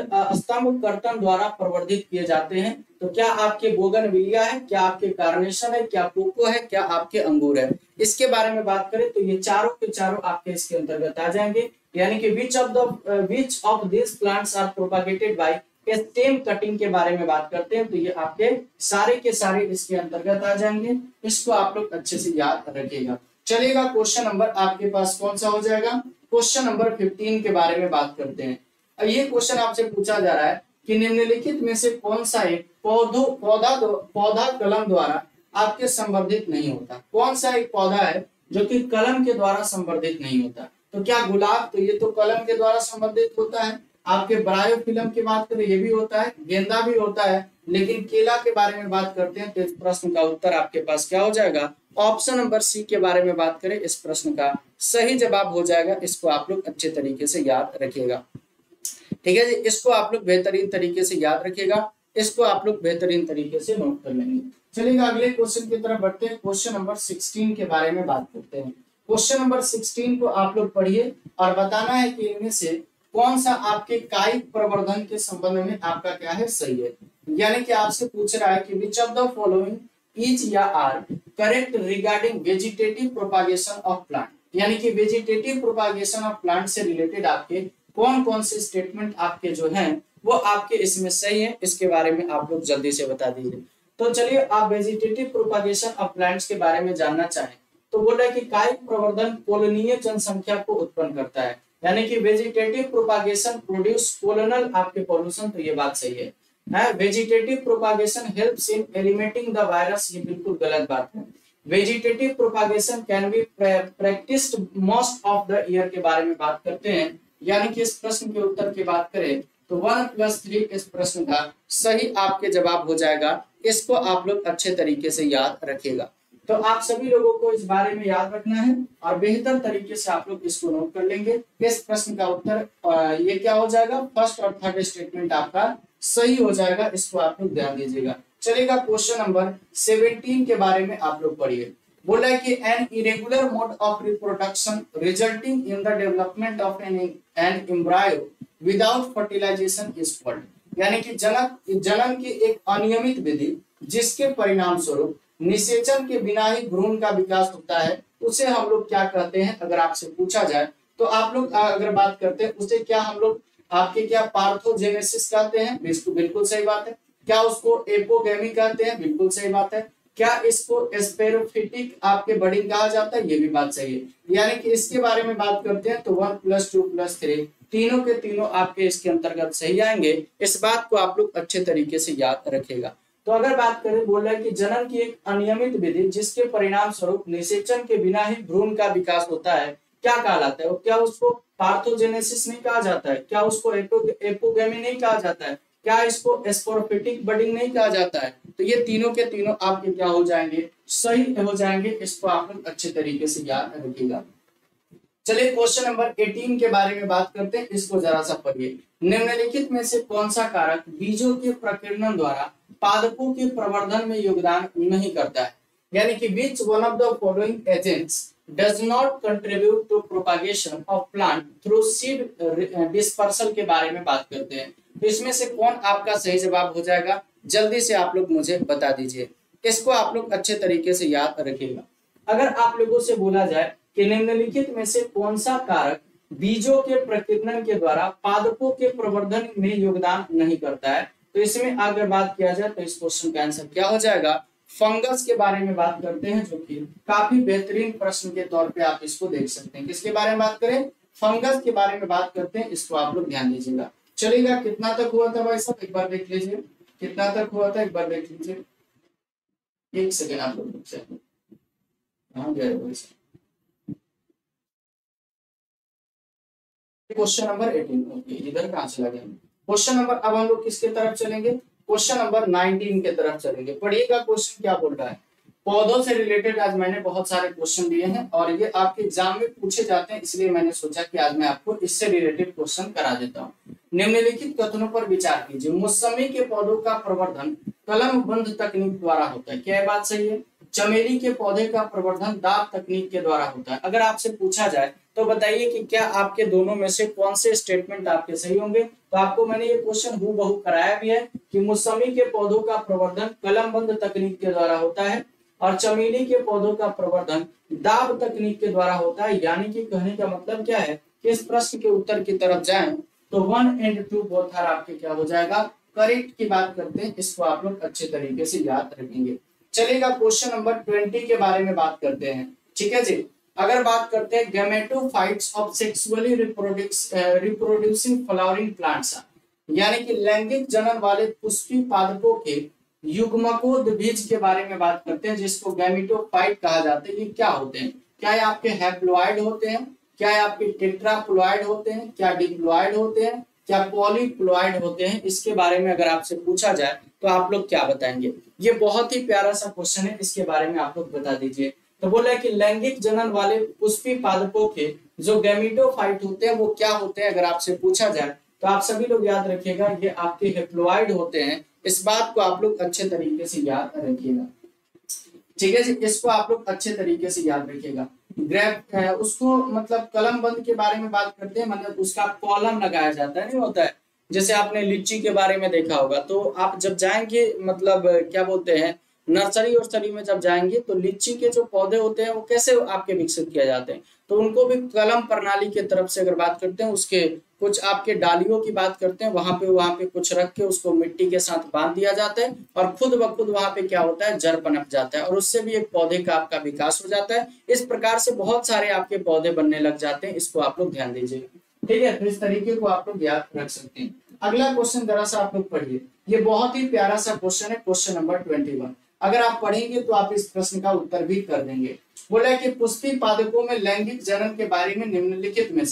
स्तंभ कर्तन द्वारा प्रवर्धित किए जाते हैं। तो क्या आपके बोगनविलिया है, क्या आपके कार्नेशन है, क्या कोको है, क्या आपके अंगूर है। इसके बारे में बात करें तो ये चारों के चारों आपके इसके अंतर्गत आ जाएंगे, यानी कि which of the which of this plants are propagated by stem cutting के बारे में बात करते हैं तो ये आपके सारे के सारे इसके अंतर्गत आ जाएंगे। इसको आप लोग अच्छे से याद रखिएगा। चलेगा, क्वेश्चन नंबर आपके पास कौन सा हो जाएगा, क्वेश्चन नंबर फिफ्टीन के बारे में बात करते हैं। अब ये क्वेश्चन आपसे पूछा जा रहा है कि निम्नलिखित में से कौन सा एक पौधों पौधा पौधा कलम द्वारा आपके संवर्धित नहीं होता। कौन सा एक पौधा है जो कि कलम के द्वारा संवर्धित नहीं होता। तो क्या गुलाब, तो ये तो कलम के द्वारा संवर्धित होता है। आपके ब्रायोफिलम की बात करें ये भी होता है, गेंदा भी होता है, लेकिन केला के बारे में बात करते हैं तो इस प्रश्न का उत्तर आपके पास क्या हो जाएगा, ऑप्शन नंबर सी के बारे में बात करें, इस प्रश्न का सही जवाब हो जाएगा। इसको आप लोग अच्छे तरीके से याद रखिएगा। ठीक है जी, इसको आप लोग बेहतरीन तरीके से याद रखिएगा, इसको आप लोग बेहतरीन तरीके से नोट कर लेंगे। चलिएगा, अगले क्वेश्चन की तरफ बढ़ते हैं। क्वेश्चन नंबर सिक्सटीन के बारे में बात करते हैं। क्वेश्चन नंबर सिक्सटीन को आप लोग पढ़िए और बताना है कि इनमें से कौन सा आपके कायिक प्रवर्धन के संबंध में आपका क्या है, सही है। यानी कि आपसे पूछ रहा है कि which of the following is या are correct regarding vegetative propagation of plant. यानी कि वेजिटेटिव प्रोपागेशन ऑफ प्लांट से रिलेटेड आपके कौन कौन से स्टेटमेंट आपके जो हैं वो आपके इसमें सही है, इसके बारे में आप लोग जल्दी से बता दीजिए। तो चलिए, आप वेजिटेटिव प्रोपागेशन ऑफ प्लांट्स के बारे में जानना चाहें तो बोल रहा है कि कायिक प्रवर्धन कोलोनीय जनसंख्या को उत्पन्न करता है, यानी कि वेजिटेटिव प्रोपागेशन प्रोड्यूस कोलोनल आपके पॉल्यूशन, तो ये बात सही है। है vegetative propagation helps in eliminating the virus, ये बिल्कुल गलत बात है। Vegetative propagation can be practised most of the year के बारे में बात करते हैं यानी कि इस प्रश्न के उत्तर की बात करें तो वन प्लस थ्री इस प्रश्न का सही आपके जवाब हो जाएगा। इसको आप लोग अच्छे तरीके से याद रखिएगा। तो आप सभी लोगों को इस बारे में याद रखना है और बेहतर तरीके से आप लोग इसको नोट कर लेंगे। इस प्रश्न का उत्तर ये क्या हो जाएगा, फर्स्ट और थर्ड स्टेटमेंट आपका सही हो जाएगा। इसको आप लोग ध्यान दीजिएगा। चलेगा क्वेश्चन नंबर सेवनटीन के बारे में आप लोग पढ़िए। बोला है कि an irregular mode of reproduction resulting in the development of an an embryo without fertilisation is called, यानी कि जनक जन्म की एक अनियमित विधि जिसके परिणाम स्वरूप निषेचन के बिना ही भ्रूण का विकास होता है, उसे हम लोग क्या कहते हैं? अगर आपसे पूछा जाए तो आप लोग अगर बात करते हैं उसे क्या हम लोग आपके क्या पार्थोजेनेसिस कहते हैं? बिल्कुल सही बात है। क्या उसको एपोगेमी कहते हैं? बिल्कुल सही बात है। क्या इसको स्पेरोफिटिक आपके बडिंग कहा जाता है? ये भी बात सही है। यानी कि इसके बारे में बात करते हैं तो one plus two plus three तीनों के तीनों आपके इसके अंतर्गत सही आएंगे। इस बात को आप लोग अच्छे तरीके से याद रखेगा। तो अगर बात करें, बोल रहा है कि जन्म की एक अनियमित विधि जिसके परिणाम स्वरूप निषेचन के बिना ही भ्रूण का विकास होता है, क्या कहलाता है? क्या उसको पार्थोजेनेसिस नहीं कहा जाता है? क्या उसको एपो, एपोगेमी नहीं कहा जाता है? क्या इसको स्पोरोफिटिक बडिंग नहीं कहा जाता है? तो ये तीनों के तीनों आपके क्या हो जाएंगे? सही हो जाएंगे। इसको आप लोग अच्छे तरीके से याद रखिएगा। चलिए क्वेश्चन नंबर अठारह के बारे में बात करते हैं। इसको जरा सा पढ़िए। निम्नलिखित में से कौन सा कारक बीजों के प्रकीर्णन द्वारा पादपों के प्रवर्धन में योगदान नहीं करता है? यानी कि which one of the following agents does not contribute to propagation of plant through seed dispersal के बारे में बात करते हैं। तो इसमें से कौन आपका सही जवाब हो जाएगा? जल्दी से आप लोग मुझे बता दीजिए। इसको आप लोग अच्छे तरीके से याद रखिएगा। अगर आप लोगों से बोला जाए कि निम्नलिखित में से कौन सा कारक बीजों के प्रकीर्णन के द्वारा पादपों के प्रवर्धन में योगदान नहीं करता है, तो इसमें अगर बात किया जाए तो इस क्वेश्चन का आंसर क्या हो जाएगा? फंगस के बारे में बात करते हैं, जो कि काफी बेहतरीन प्रश्न के तौर पे आप इसको देख सकते हैं। किसके बारे में बात करें? फंगस के बारे में बात करते हैं। इसको आप लोग ध्यान दीजिएगा। चलेगा, कितना तक हुआ था भाई साहब? एक बार देख लीजिए कितना तक हुआ था, एक बार देख लीजिए। एक सेकेंड आप लोग से हाँ गए भाई साहब। क्वेश्चन नंबर अठारह, ओके इधर कहां चला गया? क्वेश्चन नंबर, अब हम लोग किसके तरफ चलेंगे? क्वेश्चन नंबर उन्नीस के तरफ चलेंगे। पढ़िएगा क्वेश्चन क्या बोल रहा है। पौधों से रिलेटेड आज मैंने बहुत सारे क्वेश्चन दिए हैं और ये आपके एग्जाम में पूछे जाते हैं, इसलिए मैंने सोचा कि आज मैं आपको इससे रिलेटेड क्वेश्चन करा देता हूँ। निम्नलिखित कथनों पर विचार कीजिए। मौसमी के पौधों का प्रवर्धन कलम बंद तकनीक द्वारा होता है। क्या ये बात सही है? चमेली के पौधे का प्रवर्धन दाब तकनीक के द्वारा होता है। अगर आपसे पूछा जाए तो बताइए कि क्या आपके दोनों में से कौन से स्टेटमेंट आपके सही होंगे? तो आपको मैंने ये क्वेश्चन हूबहू कराया भी है कि मौसमी के पौधों का प्रवर्धन कलम बंद तकनीक के द्वारा होता है और चमेली के पौधों का प्रवर्धन दाब तकनीक के द्वारा होता है। यानी कि कहने का मतलब क्या है कि इस प्रश्न के उत्तर की तरफ जाएं तो one and two both are आपके क्या हो जाएगा? करेक्ट की बात करते हैं। इसको आप लोग अच्छे तरीके से याद रखेंगे। चलेगा, क्वेश्चन नंबर बीस के बारे में बात करते हैं। ठीक है जी। अगर बात करते हैं gametophytes of sexually reproducing flowering plants, यानी कि लैंगिक जनन वाले पुष्पी पादपों के युग्मकोद्भिज के बारे में बात करते हैं, जिसको गैमेटोफाइट कहा जाता है। ये क्या होते हैं? क्या ये आपके हैप्लॉइड होते हैं? क्या ये आपके टेट्राप्लॉइड होते हैं? क्या डिप्लॉइड होते हैं? क्या पॉलीप्लॉइड होते हैं? इसके बारे में अगर आपसे पूछा जाए तो आप लोग क्या बताएंगे? ये बहुत ही प्यारा सा क्वेश्चन है, इसके बारे में आप लोग बता दीजिए। तो बोला है कि लैंगिक जनन वाले पुष्पी पादपों के जो गैमेटोफाइट होते हैं वो क्या होते हैं? अगर आपसे पूछा जाए तो आप सभी लोग याद रखिएगा, ये आपके हैप्लॉइड होते हैं। इस बात को आप लोग अच्छे तरीके से याद रखिएगा। ठीक है जी, इसको आप लोग अच्छे तरीके से याद रखिएगा। ग्रेप उसको मतलब कलम बंद के बारे में बात करते हैं, मतलब उसका कॉलम लगाया जाता है, नहीं होता है? जैसे आपने लीची के बारे में देखा होगा, तो आप जब जाएंगे मतलब क्या बोलते हैं नर्सरी और सरी में जब जाएंगे तो लीची के जो पौधे होते हैं वो कैसे आपके विकसित किए जाते हैं? तो उनको भी कलम प्रणाली की तरफ से अगर बात करते हैं, उसके कुछ आपके डालियों की बात करते हैं, वहां पे वहां पे कुछ रख के उसको मिट्टी के साथ बांध दिया जाता है और खुद ब खुद वहां पे क्या होता है? जड़ पनप जाता है और उससे भी एक पौधे का आपका विकास हो जाता है। इस प्रकार से बहुत सारे आपके पौधे बनने लग जाते हैं। इसको आप लोग ध्यान दीजिएगा। ठीक है, तो इस तरीके को आप लोग याद रख सकते हैं। अगला क्वेश्चन जरा सा आप लोग पढ़िए। ये बहुत ही प्यारा सा क्वेश्चन है, क्वेश्चन नंबर ट्वेंटी वन। अगर आप पढ़ेंगे तो आप इस प्रश्न का उत्तर भी कर देंगे। बोला है कि पुष्पी पादपों में लैंगिक जनन के बारे में निम्नलिखित में से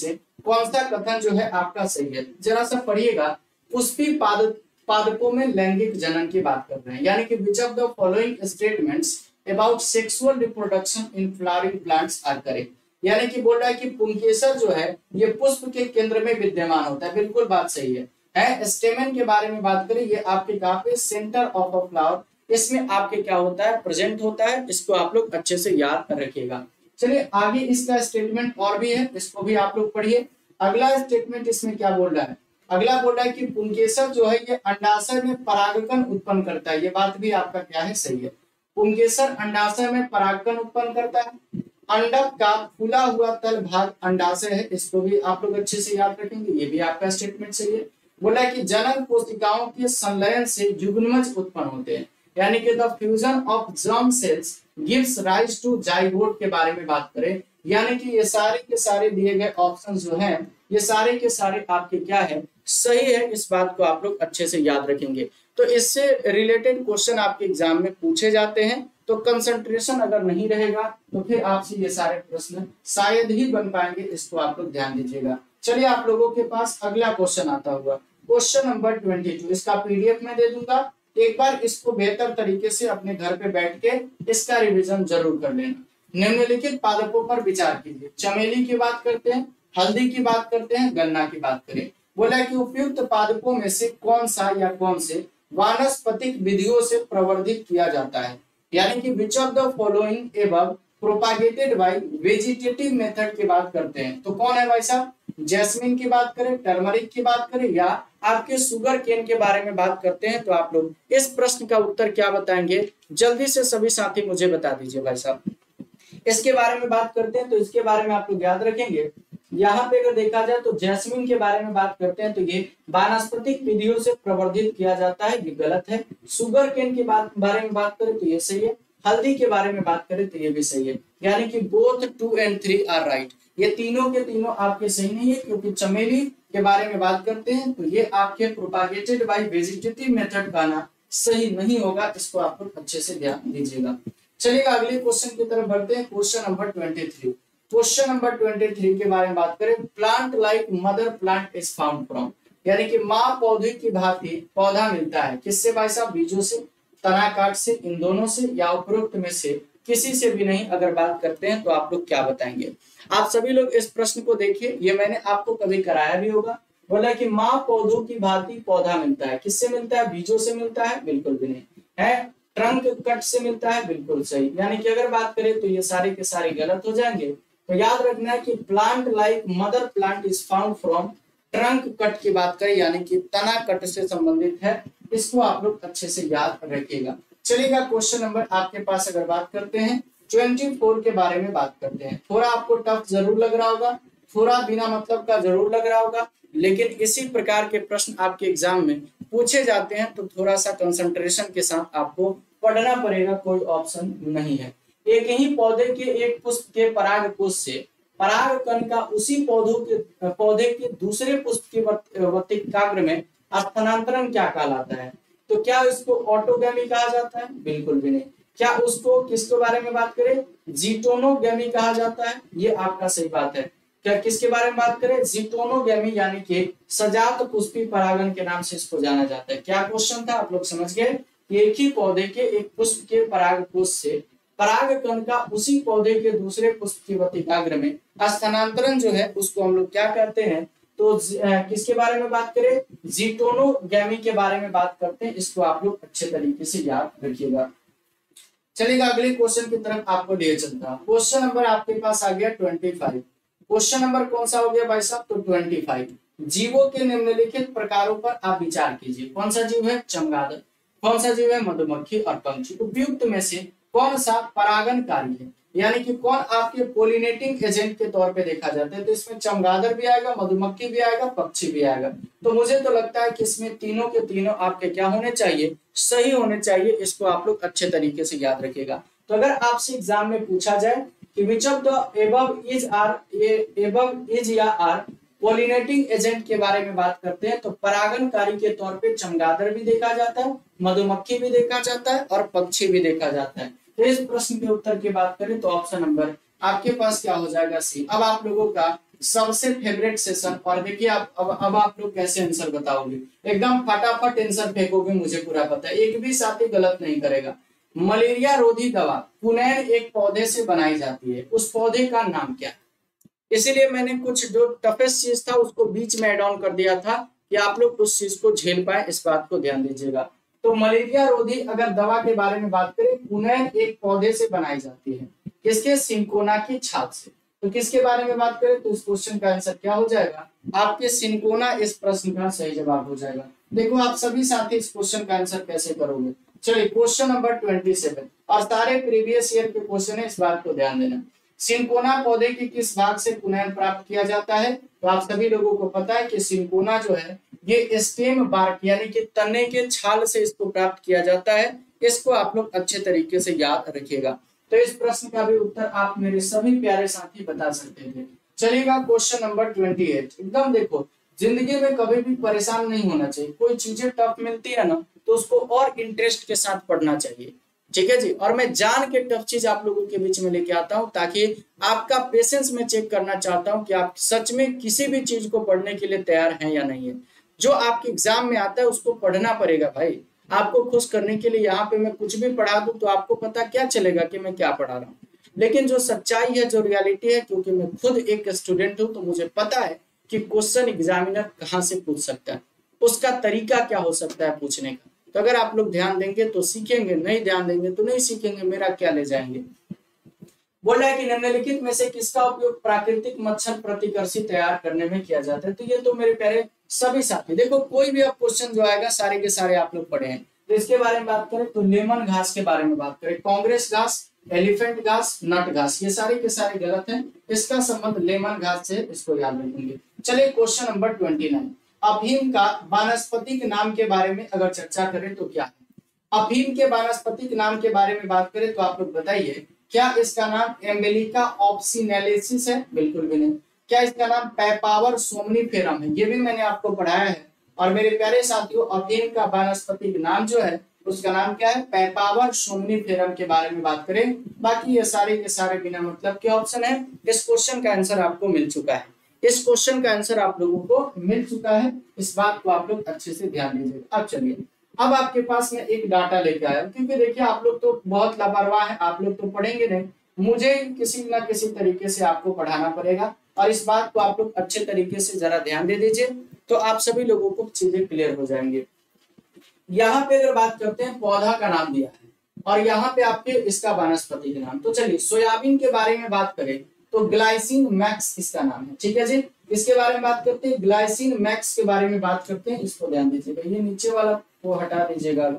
कौन सा कथन जो है आपका सही है? जरा सा पढ़िएगा, पुष्पी पाद पादपों में लैंगिक जनन की बात कर रहे हैं, यानी कि which of the following statements about sexual reproduction in flowering plants are correct. यानी कि बोल रहा है कि पुंकेसर जो है ये पुष्प के केंद्र में विद्यमान होता है, बिल्कुल बात सही है। है स्टेमन के बारे में बात करें, ये आपके कहाँ पे सेंटर ऑफ अ फ्लावर, इसमें आपके क्या होता है, प्रेजेंट होता है। इसको आप लोग अच्छे से याद रखिएगा। चलिए आगे इसका स्टेटमेंट और भी है, इसको भी आप लोग पढ़िए। अगला स्टेटमेंट इसमें क्या बोल रहा है, अगला बोल रहा है कि पुंकेसर जो है ये अंडाशय में परागकण उत्पन्न करता है। ये बात भी आपका क्या है, सही है। पुंकेसर अंडाशय में परागकण उत्पन्न करता है। अंडक का फूला हुआ तल भाग अंडाशय है, इसको भी आप लोग अच्छे से याद रखेंगे। ये भी आपका स्टेटमेंट सही है। बोला कि जनन कोशिकाओं के संलयन से युग्मनज उत्पन्न होते हैं, यानी कि the fusion of germ cells gives rise to zygote के बारे में बात करें, यानी कि ये सारे के सारे दिए गए ऑप्शन जो हैं ये सारे के सारे आपके क्या है, सही है। इस बात को आप लोग अच्छे से याद रखेंगे। तो इससे रिलेटेड क्वेश्चन आपके एग्जाम में पूछे जाते हैं, तो कंसंट्रेशन अगर नहीं रहेगा तो फिर आपसे ये सारे प्रश्न शायद ही बन पाएंगे, इसको आप लोग ध्यान दीजिएगा। चलिए आप लोगों के पास अगला क्वेश्चन आता हुआ, क्वेश्चन नंबर ट्वेंटी टू। इसका पीडीएफ में दे दूंगा, एक बार इसको बेहतर तरीके से अपने घर पे बैठ के इसका रिवीजन जरूर कर लेना। निम्नलिखित पादपों पर विचार कीजिए। चमेली की बात करते हैं, हल्दी की बात करते हैं, गन्ना की बात करें। बोला कि उपयुक्त पादपों में से कौन सा या कौन से वानस्पतिक विधियों से प्रवर्धित किया जाता है, यानी कि which of the following above propagated by vegetative method की बात करते हैं। तो कौन है भाई साहब, जैस्मिन की बात करें, टर्मरिक की बात करें, या आपके शुगर केन के बारे में बात करते हैं। तो आप लोग इस प्रश्न का उत्तर क्या बताएंगे, जल्दी से सभी साथी मुझे बता दीजिए भाई साहब। इसके बारे में बात करते हैं तो इसके बारे में आप लोग याद रखेंगे। यहाँ पे अगर देखा जाए तो जैस्मिन के बारे में बात करते हैं तो ये वानस्पतिक विधियों से प्रवर्धित किया जाता है, ये गलत है। शुगर केन के बात बारे में बात करें तो ये सही है। हल्दी के बारे में बात करें तो ये भी सही है, यानी कि both two and three are right. ये तीनों के तीनों आपके सही नहीं है, क्योंकि चमेली के बारे में बात करते हैं तो ये आपके प्रोपागेटेड बाय वेजिटेटिव मेथड का ना सही नहीं होगा। इसको आप लोग अच्छे से ध्यान दीजिएगा। चलिए अगले क्वेश्चन की तरफ बढ़ते हैं, question number twenty three. Question number twenty three के बारे में बात करें, plant like mother plant is found from, यानी कि माँ पौधे की भांति पौधा मिलता है किससे भाई साहब, बीजों से, तना काट से, इन दोनों से, या उपरोक्त में से किसी से भी नहीं। अगर बात करते हैं तो आप लोग क्या बताएंगे। आप सभी लोग इस प्रश्न को देखिए, ये मैंने आपको कभी कराया भी होगा। बोला कि माँ पौधों की भांति पौधा मिलता है, किससे मिलता है, बीजों से मिलता है, बिल्कुल भी नहीं है। ट्रंक कट से मिलता है, बिल्कुल सही। यानी कि अगर बात करें तो ये सारे के सारे गलत हो जाएंगे। तो याद रखना है कि plant like mother plant is found from trunk cut की बात करें, यानी कि तना कट से संबंधित है। इसको आप लोग अच्छे से याद रखिएगा। चलिएगा क्वेश्चन नंबर आपके पास अगर बात करते हैं चौबीस के बारे में बात करते हैं। थोड़ा आपको टफ जरूर लग रहा होगा, थोड़ा बिना मतलब का जरूर लग रहा होगा, लेकिन इसी प्रकार के प्रश्न आपके एग्जाम में पूछे जाते हैं तो थोड़ा सा कंसंट्रेशन के साथ आपको पढ़ना पड़ेगा, कोई ऑप्शन नहीं है। एक ही पौधे के एक पुष्प के परागकोश से पराग कण का उसी पौधों के पौधे के दूसरे पुष्प के वर्तिकाग्र में स्थानांतरण क्या कहलाता है। तो क्या इसको ऑटोगैमी कहा जाता है, बिल्कुल भी नहीं। क्या उसको किसके बारे में बात करें, जीटोनोगैमी कहा जाता है, ये आपका सही बात है। क्या किसके बारे में बात करें, जीटोनोगैमी, यानी कि सजात पुष्पी परागण के नाम से इसको जाना जाता है। क्या क्वेश्चन था, आप लोग समझ गए। एक ही पौधे के एक पुष्प के परागकोश से पराग कण का उसी पौधे के दूसरे पुष्प की वर्तिकाग्र में स्थानांतरण जो है उसको हम लोग क्या कहते हैं। तो किसके बारे में बात करें, जीटोनोगैमी के बारे में बात करते हैं। इसको आप लोग अच्छे तरीके से याद रखिएगा। चलिएगा अगले क्वेश्चन की तरफ आपको ले चलता हूं। क्वेश्चन नंबर आपके पास आ गया ट्वेंटी फाइव। क्वेश्चन नंबर कौन सा हो गया भाई साहब, तो ट्वेंटी फाइव। जीवों के निम्नलिखित प्रकारों पर आप विचार कीजिए। कौन सा जीव है, चमगादड़। कौन सा जीव है, मधुमक्खी और पंछी। उपयुक्त में से कौन सा परागणकारी है, यानी कि कौन आपके पोलिनेटिंग एजेंट के तौर पे देखा जाता है। तो इसमें चमगादड़ भी आएगा, मधुमक्खी भी आएगा, पक्षी भी आएगा। तो मुझे तो लगता है कि इसमें तीनों के तीनों आपके क्या होने चाहिए, सही होने चाहिए। इसको आप लोग अच्छे तरीके से याद रखिएगा। तो अगर आपसे एग्जाम में पूछा जाए कि which of the above is are above is या आर पोलिनेटिंग एजेंट के बारे में बात करते हैं तो परागणकारी के तौर पे चमगादड़ भी देखा जाता है, मधुमक्खी भी देखा जाता है और पक्षी भी देखा जाता है। तो इस प्रश्न के उत्तर की बात करें तो ऑप्शन नंबर आपके पास क्या हो जाएगा, सी। अब आप लोगों का सबसे फेवरेट सेशन। और देखिए आप अब अब आप लोग कैसे आंसर बताओगे, एकदम फटाफट आंसर फेंकोगे, मुझे पूरा पता है, एक भी साथी गलत नहीं करेगा। मलेरिया रोधी दवा पुनैन एक पौधे से बनाई जाती है, उस पौधे का नाम क्या है? इसीलिए मैंने कुछ जो टफेस्ट चीज था उसको बीच में ऐड ऑन कर दिया था कि आप लोग उस चीज को झेल पाए, इस बात को ध्यान दीजिएगा। तो मलेरिया रोधी अगर दवा के बारे में बात करें, पुनैन एक पौधे से बनाई जाती है, किसके? सिंकोना की छाल से। तो किसके बारे में बात करें तो इस क्वेश्चन का आंसर क्या हो जाएगा? आपके सिंकोना इस प्रश्न का सही जवाब हो जाएगा। देखो आप सभी साथी इस क्वेश्चन का आंसर कैसे करोगे। चलिए क्वेश्चन नंबर ट्वेंटी सेवन, और सारे प्रीवियस ईयर के क्वेश्चन है, इस बात को ध्यान देना। सिंकोना पौधे के किस भाग से पुनैन प्राप्त किया जाता है? तो आप सभी लोगों को पता है कि सिंकोना जो है ये स्टेम बार्क यानी कि तने के छाल से इसको प्राप्त किया जाता है। इसको आप लोग अच्छे तरीके से याद रखिएगा। तो इस प्रश्न का भी उत्तर आप मेरे सभी प्यारे साथी बता सकते थे। चलिएगा क्वेश्चन नंबर ट्वेंटी एट। एकदम देखो, जिंदगी में कभी भी परेशान नहीं होना चाहिए, कोई चीजें टफ मिलती है ना तो उसको और इंटरेस्ट के साथ पढ़ना चाहिए, ठीक है जी। और मैं जान के टफ चीज आप लोगों के बीच में लेके आता हूँ ताकि आपका पेशेंस में चेक करना चाहता हूँ कि आप सच में किसी भी चीज को पढ़ने के लिए तैयार हैं या नहीं है। जो आपके एग्जाम में आता है उसको पढ़ना पड़ेगा भाई, आपको खुश करने के लिए। यहाँ पे मैं कुछ भी पढ़ा दूं तो आपको पता क्या चलेगा कि मैं क्या पढ़ा रहा हूँ, लेकिन जो सच्चाई है, जो रियलिटी है, क्योंकि मैं खुद एक स्टूडेंट हूँ तो मुझे पता है कि क्वेश्चन एग्जामिनर कहाँ से पूछ सकता है, उसका तरीका क्या हो सकता है पूछने का। तो अगर आप लोग ध्यान देंगे तो सीखेंगे, नहीं ध्यान देंगे तो नहीं सीखेंगे, मेरा क्या ले जाएंगे। बोला है कि निम्नलिखित में से किसका उपयोग प्राकृतिक मच्छर प्रतिकर्षी तैयार करने में किया जाता है? तो ये तो मेरे प्यारे सभी साथी, देखो कोई भी अब क्वेश्चन जो आएगा सारे के सारे आप लोग पढ़े हैं। तो इसके बारे में बात करें तो लेमन घास के बारे में बात करें, कांग्रेस घास, एलिफेंट घास, नट घास, ये सारे के सारे गलत हैं। इसका संबंध लेमन घास से, इसको याद रखेंगे। चलिए क्वेश्चन नंबर ट्वेंटी नाइन, अफीम का वानस्पतिक नाम के बारे में अगर चर्चा करें तो क्या है? अफीम के वानस्पतिक नाम के बारे में बात करें तो आप लोग बताइए, क्या इसका नाम एम्बेलिका ऑप्सिनेलिसिस है? बिल्कुल भी नहीं। क्या इसका नाम पेपावर सोमनीफेरम है? ये भी मैंने आपको पढ़ाया है। और मेरे प्यारे साथियों, अफीम का वानस्पतिक नाम जो है उसका नाम क्या है? पेपावर सोमनीफेरम के बारे में बात करें। बाकी ये सारे के सारे बिना मतलब के ऑप्शन है। इस क्वेश्चन का आंसर आपको मिल चुका है, इस क्वेश्चन का आंसर आप लोगों को मिल चुका है, इस बात को आप लोग अच्छे से ध्यान दीजिएगा। अब चलिए, अब आपके पास मैं एक डाटा लेके आया हूं, क्योंकि देखिए आप लोग तो बहुत लापरवाह हैं, आप लोग तो पढ़ेंगे नहीं, मुझे किसी ना किसी तरीके से आपको पढ़ाना पड़ेगा। और इस बात को आप लोग अच्छे तरीके से जरा ध्यान दे दीजिए, तो आप सभी लोगों को चीजें क्लियर हो जाएंगे। यहाँ पे अगर बात करते हैं, पौधा का नाम दिया है और यहाँ पे आपके इसका वानस्पतिक नाम। तो चलिए सोयाबीन के बारे में बात करें तो ग्लाइसिन मैक्स इसका नाम है, ठीक है जी। इसके बारे में बात करते हैं, ग्लाइसिन मैक्स के बारे में बात करते हैं, इसको ध्यान दीजिएगा। ये नीचे वाला को हटा दीजिएगा,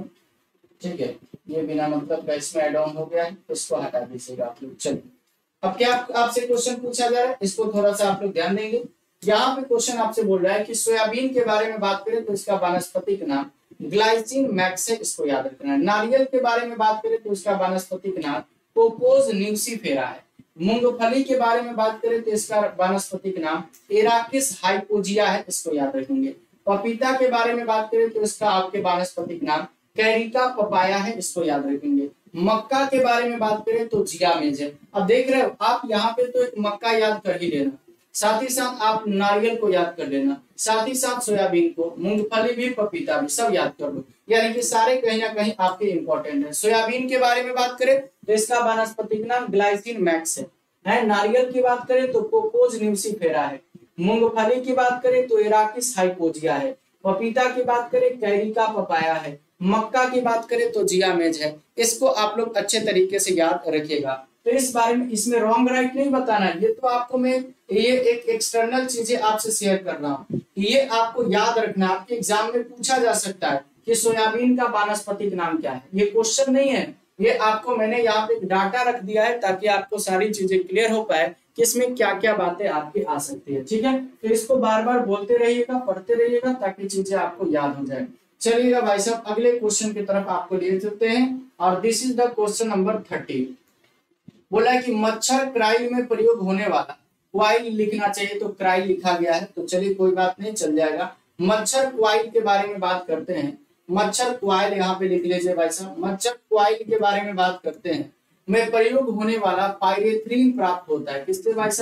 ठीक है, ये बिना मतलब का इसमें एड ऑन हो गया है, इसको हटा दीजिएगा आप लोग। चलिए अब क्या आप, आपसे क्वेश्चन पूछा जा रहा है, इसको थोड़ा सा आप लोग ध्यान देंगे। यहाँ पे क्वेश्चन आपसे बोल रहा है कि सोयाबीन के बारे में बात करें तो इसका वानस्पतिक नाम ग्लाइसिन मैक्स है, इसको याद रखना है। नारियल के बारे में बात करें तो इसका वानस्पतिक नाम कोकोस न्यूसिफेरा है। मूंगफली के बारे में बात करें तो इसका वानस्पतिक नाम एराकिस हाइपोजिया है, इसको याद रखेंगे। पपीता के बारे में बात करें तो इसका आपके वानस्पतिक नाम कैरिका पपाया है, इसको याद रखेंगे। मक्का के बारे में बात करें तो जियामेज है। अब देख रहे हो आप यहाँ पे तो एक मक्का याद कर ही लेना, साथ ही साथ आप नारियल को याद कर लेना, साथ ही साथ सोयाबीन को, मूंगफली भी, पपीता भी, सब याद कर लो, यानी कि सारे कहीं ना कहीं आपके इंपॉर्टेंट है। सोयाबीन के बारे में बात करें तो इसका वानस्पतिक नाम ग्लाइसिन मैक्स है, है। नारियल की बात करें तो कोकोस न्यूसिफेरा है। मूंगफली की बात करें तो एराकिस हाइपोजिया है। पपीता की बात करें कैरिका पपाया है। मक्का की बात करें तो जियामेज है। इसको आप लोग अच्छे तरीके से याद रखिएगा। तो इस बारे में इसमें रॉन्ग राइट नहीं बताना है, ये तो आपको मैं ये एक एक्सटर्नल चीजें आपसे शेयर कर रहा हूँ, ये आपको याद रखना। आपके एग्जाम में पूछा जा सकता है कि सोयाबीन का वानस्पतिक नाम क्या है, ये क्वेश्चन नहीं है, ये आपको मैंने यहाँ पे डाटा रख दिया है ताकि आपको सारी चीजें क्लियर हो पाए कि इसमें क्या क्या बातें आपकी आ सकती है, ठीक है। तो इसको बार बार बोलते रहिएगा, पढ़ते रहिएगा ताकि चीजें आपको याद हो जाए। चलिएगा भाई साहब, अगले क्वेश्चन की तरफ आपको ले चलते हैं और this is the question number thirty. बोला है कि मच्छर क्राइल में प्रयोग होने वाला क्वाइल लिखना चाहिए, तो क्राइल लिखा गया है, तो चलिए कोई बात नहीं, चल जाएगा। मच्छर क्वाइल के बारे में बात करते हैं। मच्छर क्वाइल यहाँ पे लिख लीजिए भाई साहब। मच्छर क्वाइल के बारे में बात करते हैं, में प्रयोग होने वाला पायरेथ्रिन प्राप्त होता है, किससे भाई साहब?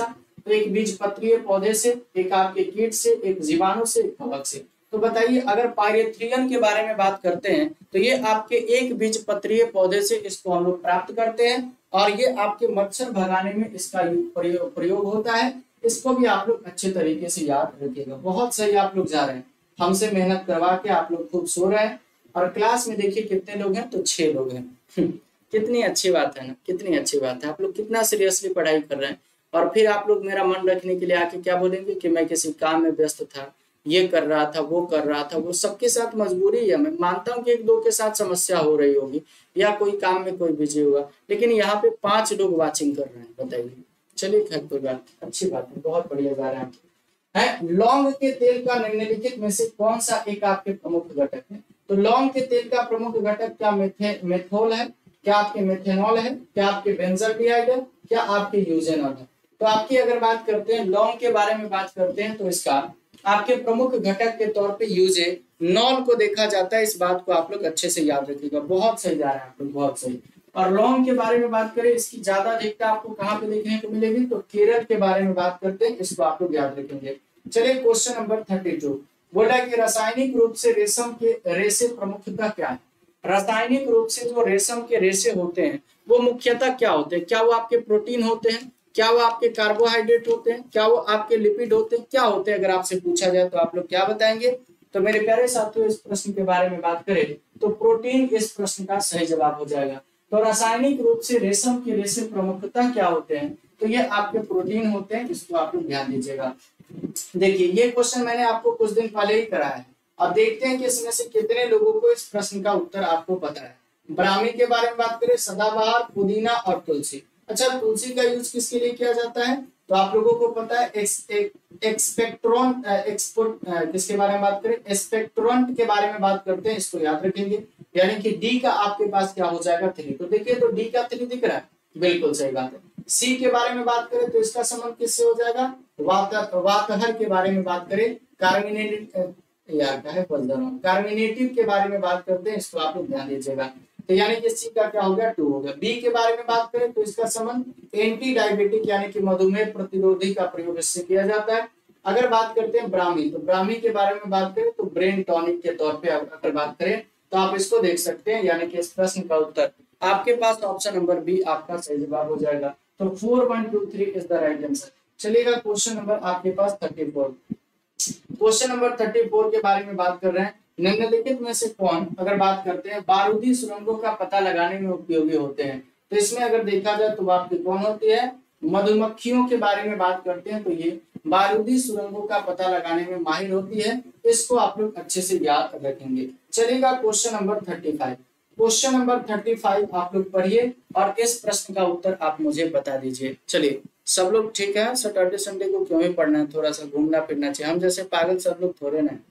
तो एक बीजपत्रीय पौधे से, एक आपके कीट से, एक जीवाणु से, एक कवक से। तो बताइए अगर पायरेथ्रियन के बारे में बात करते हैं तो ये आपके एक बीजपत्रीय पौधे से इसको हम लोग प्राप्त करते हैं और ये आपके मच्छर भगाने में इसका प्रयोग प्रयोग होता है। इसको भी आप लोग अच्छे तरीके से याद रखिएगा। बहुत सही आप लोग जा रहे हैं, हमसे मेहनत करवा के आप लोग खूब सो रहे हैं। और क्लास में देखिए कितने लोग हैं, तो छह लोग हैं। कितनी अच्छी बात है ना, कितनी अच्छी बात है। आप लोग कितना सीरियसली पढ़ाई कर रहे हैं और फिर आप लोग मेरा मन रखने के लिए आके क्या बोलेंगे कि मैं किसी काम में व्यस्त था, ये कर रहा था, वो कर रहा था। वो सबके साथ मजबूरी है, मैं मानता हूँ कि एक दो के साथ समस्या हो रही होगी या कोई काम में कोई बिजी होगा, लेकिन यहाँ पे पांच लोग वाचिंग कर रहे हैं। बताइए, चलिए खैर कोई बात, अच्छी बात है, बहुत बढ़िया जा रहे हैं है। लौंग के तेल का निम्नलिखित में से कौन सा एक आपके प्रमुख घटक है? तो लौंग के तेल का प्रमुख घटक क्या मेथे मेथोल है, क्या आपके मेथेनॉल है, क्या आपके बेंजल्डिहाइड है, क्या आपके यूजेनॉल है? तो आपकी अगर बात करते हैं लौंग के बारे में बात करते हैं तो इसका आपके प्रमुख घटक के तौर पे यूजेनॉल को देखा जाता है। इस बात को आप लोग अच्छे से याद रखिएगा। बहुत सही जा रहे हैं आप लोग, बहुत सही। और लौंग के बारे में बात करें, इसकी ज्यादा अधिकता आपको कहाँ पे देखने को मिलेगी? तो केरल के बारे में बात करते हैं, इसको आप लोग याद रखेंगे। चलिए क्वेश्चन नंबर थर्टी टू बोला कि रासायनिक रूप से रेशम के रेशे प्रमुखता क्या है? रासायनिक रूप से जो रेशम के रेशे होते हैं वो मुख्यतः क्या होते हैं? क्या वो आपके प्रोटीन होते हैं, क्या वो आपके कार्बोहाइड्रेट होते हैं, क्या वो आपके लिपिड होते हैं, क्या होते हैं? अगर आपसे पूछा जाए तो आप लोग क्या बताएंगे? तो मेरे प्यारे साथियों इस प्रश्न के बारे में बात करें तो प्रोटीन इस प्रश्न का सही जवाब हो जाएगा। तो रासायनिक रूप से रेशम के रेशे प्रमुखता क्या होते हैं? तो ये आपके प्रोटीन होते हैं, इसको आप लोग ध्यान दीजिएगा। देखिए ये क्वेश्चन मैंने आपको कुछ दिन पहले ही कराया है। अब देखते हैं कि इसमें से कितने लोगों को इस प्रश्न का उत्तर आपको पता है। ब्राह्मी के बारे में बात करें, सदाबहार, पुदीना और तुलसी। अच्छा, तुलसी का यूज किसके लिए किया जाता है? तो आप लोगों को पता है एक्स, एक, एक्सपेक्ट्रॉन एक्सपोर्ट किसके बारे में बात करें? एक्सपेक्ट्रोंट के बारे में बात करते हैं, इसको याद रखेंगे। यानी कि डी का आपके पास क्या हो जाएगा? थ्री। तो देखिए तो डी का थ्री दिख रहा है, बिल्कुल सही बात है। सी के बारे में बात करें तो इसका संबंध किससे हो जाएगा? वात वातहर के बारे में बात करें, कार्बोनेटेड यार क्या है कार्बोनेटिव के बारे में बात करते हैं, इसको आप लोग ध्यान दीजिएगा। तो यानी कि सी का क्या हो गया? टू हो गया। बी के बारे में बात करें तो इसका संबंध एंटी डायबिटिक यानी कि मधुमेह प्रतिरोधी का प्रयोग इससे किया जाता है। अगर बात करते हैं ब्राह्मी, तो ब्राह्मी के बारे में बात करें तो ब्रेन टॉनिक के तौर पे अगर बात करें तो आप इसको देख सकते हैं। यानी कि इस प्रश्न का उत्तर आपके पास ऑप्शन नंबर बी आपका सही जवाब हो जाएगा। तो four one two three is the right answer. चलिएगा क्वेश्चन नंबर आपके पास thirty four. Question number thirty four के बारे में बात कर रहे हैं। निम्नलिखित में से कौन, अगर बात करते हैं बारूदी सुरंगों का पता लगाने में उपयोगी होते हैं? तो इसमें अगर देखा जाए तो आपकी कौन होती है? मधुमक्खियों के बारे में बात करते हैं तो ये बारूदी सुरंगों का पता लगाने में माहिर होती है। इसको आप लोग अच्छे से याद रखेंगे। चलिएगा question number thirty five. Question number thirty five आप लोग पढ़िए और इस प्रश्न का उत्तर आप मुझे बता दीजिए। चलिए सब लोग ठीक है? सैटरडे संडे को क्यों ही पढ़ना है, थोड़ा सा घूमना फिरना चाहिए। हम जैसे पागल सब लोग थोड़े ना।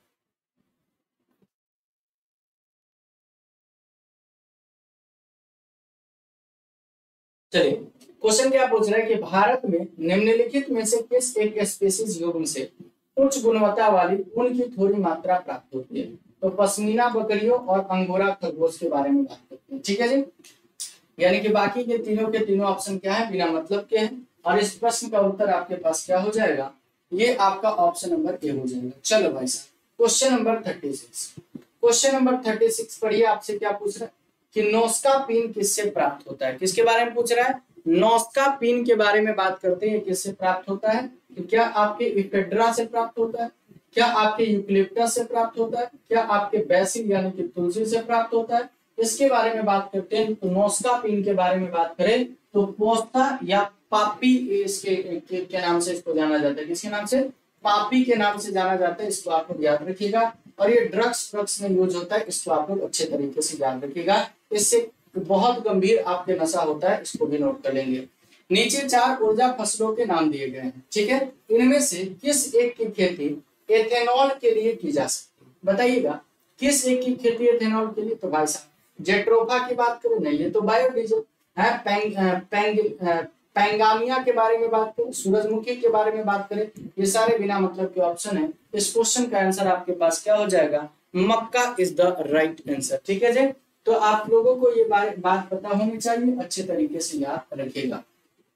चलिए क्वेश्चन क्या पूछ रहा है कि भारत में निम्नलिखित में से किस एक स्पीशीज युग्म से उच्च गुणवत्ता वाली ऊन की थोड़ी मात्रा प्राप्त होती है? तो पश्मीना बकरियों और अंगोरा खरगोश के बारे में बात करते हैं। ठीक है जी, यानी कि बाकी के तीनों के तीनों ऑप्शन क्या है? बिना मतलब के हैं। और इस प्रश्न का उत्तर आपके पास क्या हो जाएगा? ये आपका ऑप्शन नंबर ए हो जाएगा। चलो भाई साहब question number thirty six. Question number thirty six पढ़िए। आपसे क्या पूछ रहा है कि नोस्का पिन किससे प्राप्त होता है? किसके बारे में पूछ रहा है? नोस्का पिन के बारे में बात करते हैं। किससे प्राप्त होता है? तो क्या आपके इफेड्रा से प्राप्त होता है, क्या आपके यूक्लिप्टस से प्राप्त होता है, क्या आपके बेसिल यानी कि तुलसी से प्राप्त होता है? इसके बारे में बात करते हैं। तो नोस्का पिन के बारे में बात करें तो पोस्ता या पापी इसके के, के नाम से इसको जाना जाता है। किसके नाम से? पापी के नाम से जाना जाता है। इसको आप लोग याद रखिएगा। और ये ड्रग्स ड्रग्स में यूज होता है, इसको आप लोग अच्छे तरीके से याद रखिएगा। इससे बहुत गंभीर आपके नशा होता है, इसको भी नोट कर लेंगे। नीचे चार ऊर्जा फसलों के नाम दिए गए हैं। ठीक है, इनमें से किस एक की खेती एथेनॉल के लिए की जा सकती है? बताइएगा किस एक की खेती एथेनॉल के लिए? तो भाई साहब जेट्रोफा की बात करें, नहीं ये तो बायोडीजल है। पैंग, पैंग, पैंगामिया के बारे में बात करें, सूरजमुखी के बारे में बात करें, ये सारे बिना मतलब के ऑप्शन है। इस क्वेश्चन का आंसर आपके पास क्या हो जाएगा? Makka is the right answer. ठीक है जी, तो आप लोगों को ये बात पता होनी चाहिए, अच्छे तरीके से याद रखिएगा।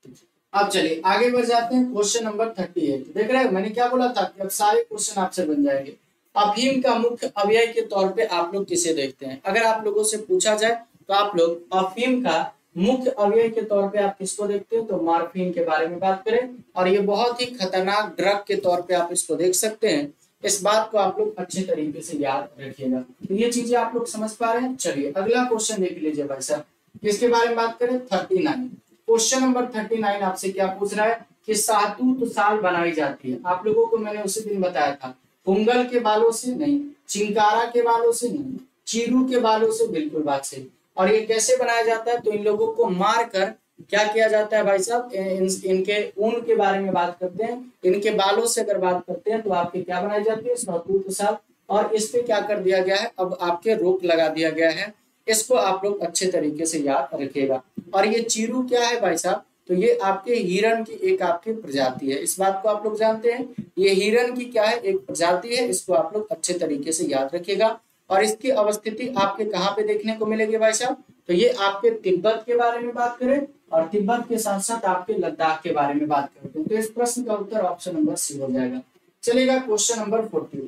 अब चलिए आगे बढ़ जाते हैं। क्वेश्चन नंबर थर्टी एट देख रहे हैं, मैंने क्या बोला था कि अब सारे क्वेश्चन आपसे बन जाएंगे। अफीम का मुख्य अवयव के तौर पे आप लोग किसे देखते हैं? अगर आप लोगों से पूछा जाए तो आप लोग अफीम का मुख्य अवयव के तौर पे आप किसको देखते हैं? तो मॉर्फिन के बारे में बात करें, और ये बहुत ही खतरनाक ड्रग के तौर पे आप इसको देख सकते हैं। इस बात को आप लोग अच्छे तरीके से याद रखिएगा। तो ये चीजें आप लोग समझ पा रहे हैं। चलिए अगला क्वेश्चन देख लीजिए भाई साहब, किसके बारे में बात करें? Thirty nine. Question number thirty nine आपसे क्या पूछ रहा है कि सातूत साल बनाई जाती है। आप लोगों को मैंने उसी दिन बताया था, कुंगल के बालों से नहीं, चिंकारा के बालों से नहीं, चीरू के बालों से, बिल्कुल बात सही। और ये कैसे बनाया जाता है? तो इन लोगों को मार कर क्या किया जाता है भाई साहब? इन, इनके ऊन के बारे में बात करते हैं, इनके बालों से अगर बात करते हैं तो आपके क्या बनाई जाती है? सातूत साल। और इस पे क्या कर दिया गया है? अब आपके रोक लगा दिया गया है। इसको आप लोग अच्छे तरीके से याद रखिएगा। और ये चीरू क्या है भाई साहब? तो ये आपके हिरण की एक आपकी प्रजाति है। इस बात को आप लोग जानते हैं, ये हिरण की क्या है? एक प्रजाति है। इसको आप लोग अच्छे तरीके से याद रखिएगा। और इसकी अवस्थिति आपके कहाँ पे देखने को मिलेगी भाई साहब? तो ये आपके तिब्बत के बारे में बात करें, और तिब्बत के साथ साथ आपके लद्दाख के बारे में बात करते हैं। तो इस प्रश्न का उत्तर ऑप्शन नंबर सी हो जाएगा। चलेगा question number forty.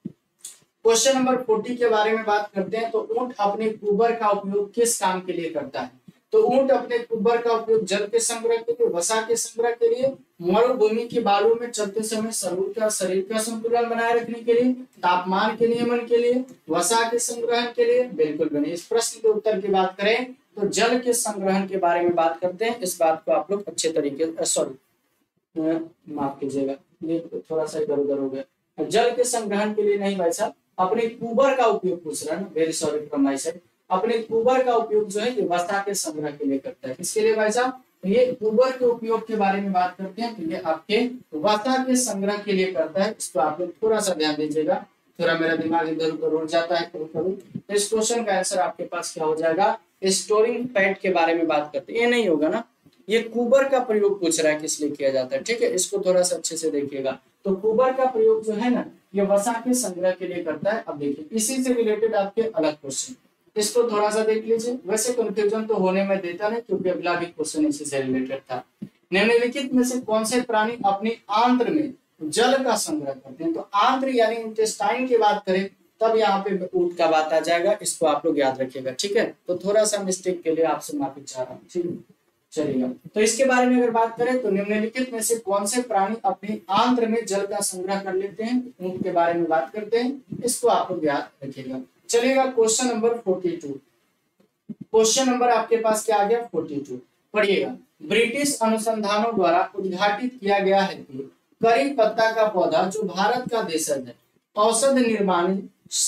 Question number forty के बारे में बात करते हैं। तो ऊंट अपने कुबर का उपयोग किस काम के लिए करता है? तो ऊंट अपने कुबर का उपयोग जल के संग्रह के लिए, वसा के संग्रह के लिए, मरुभूमि के बालू में चलते समय शरीर का शरीर का संतुलन बनाए रखने के लिए, तापमान के नियमन के लिए, वसा के संग्रहण के लिए, बिल्कुल बने। इस प्रश्न के उत्तर की बात करें तो जल के संग्रहण के बारे में बात करते हैं। इस बात को आप लोग अच्छे तरीके, सॉरी माफ कीजिएगा, ये थोड़ा सा इधर उधर हो गया। जल के संग्रहण के लिए नहीं भाई साहब, अपने कुबर का उपयोग पूछ रहा है ना, very sorry from my side. अपने कुबर का उपयोग जो है ये वसा के संग्रह के लिए करता है। किसके लिए भाई साहब? तो ये कुबर के उपयोग के बारे में बात करते हैं। तो ये आपके वसा के संग्रह के लिए करता है। इसको आप लोग थोड़ा सा ध्यान दीजिएगा, थोड़ा मेरा दिमाग इधर उधर उड़ जाता है कभी कभी। इस क्वेश्चन का आंसर आपके पास क्या हो जाएगा? स्टोरिंग फैट के बारे में बात करते हैं। ये नहीं होगा ना, ये कुबर का प्रयोग पूछ रहा है किस लिए किया जाता है। ठीक है, इसको थोड़ा सा अच्छे से देखिएगा। तो कुबर का प्रयोग जो है ना, ये वसा के संग्रह के लिए करता है। अब देखिए इसी से रिलेटेड आपके अलग क्वेश्चन, इसको थोड़ा सा देख लीजिए। वैसे कंफ्यूजन तो होने में देता नहीं, क्योंकि अगला भी क्वेश्चन इसी से रिलेटेड था। निम्नलिखित में से कौन से प्राणी अपनी आंत्र में जल का संग्रह करते हैं? तो आंत्र यानी इंटेस्टाइन की बात करें तब यहाँ पे ऊंट का बात आ जाएगा। इसको आप लोग याद रखिएगा। ठीक है, तो थोड़ा सा मिस्टेक के लिए आपसे माफी चाह रहा हूँ। ठीक है, चलिएगा। तो इसके बारे में अगर बात करें तो निम्नलिखित में से कौन से प्राणी अपने आंत्र में जल का संग्रह कर लेते हैं? ऊंट के बारे में बात करते हैं। इसको आप लोग याद रखिएगा। चलिएगा question number forty two. Question number आपके पास क्या आ गया? Forty two. पढ़िएगा। ब्रिटिश अनुसंधानों द्वारा उद्घाटित किया गया है कि करी पत्ता का पौधा जो भारत का देशज है, औषध निर्माण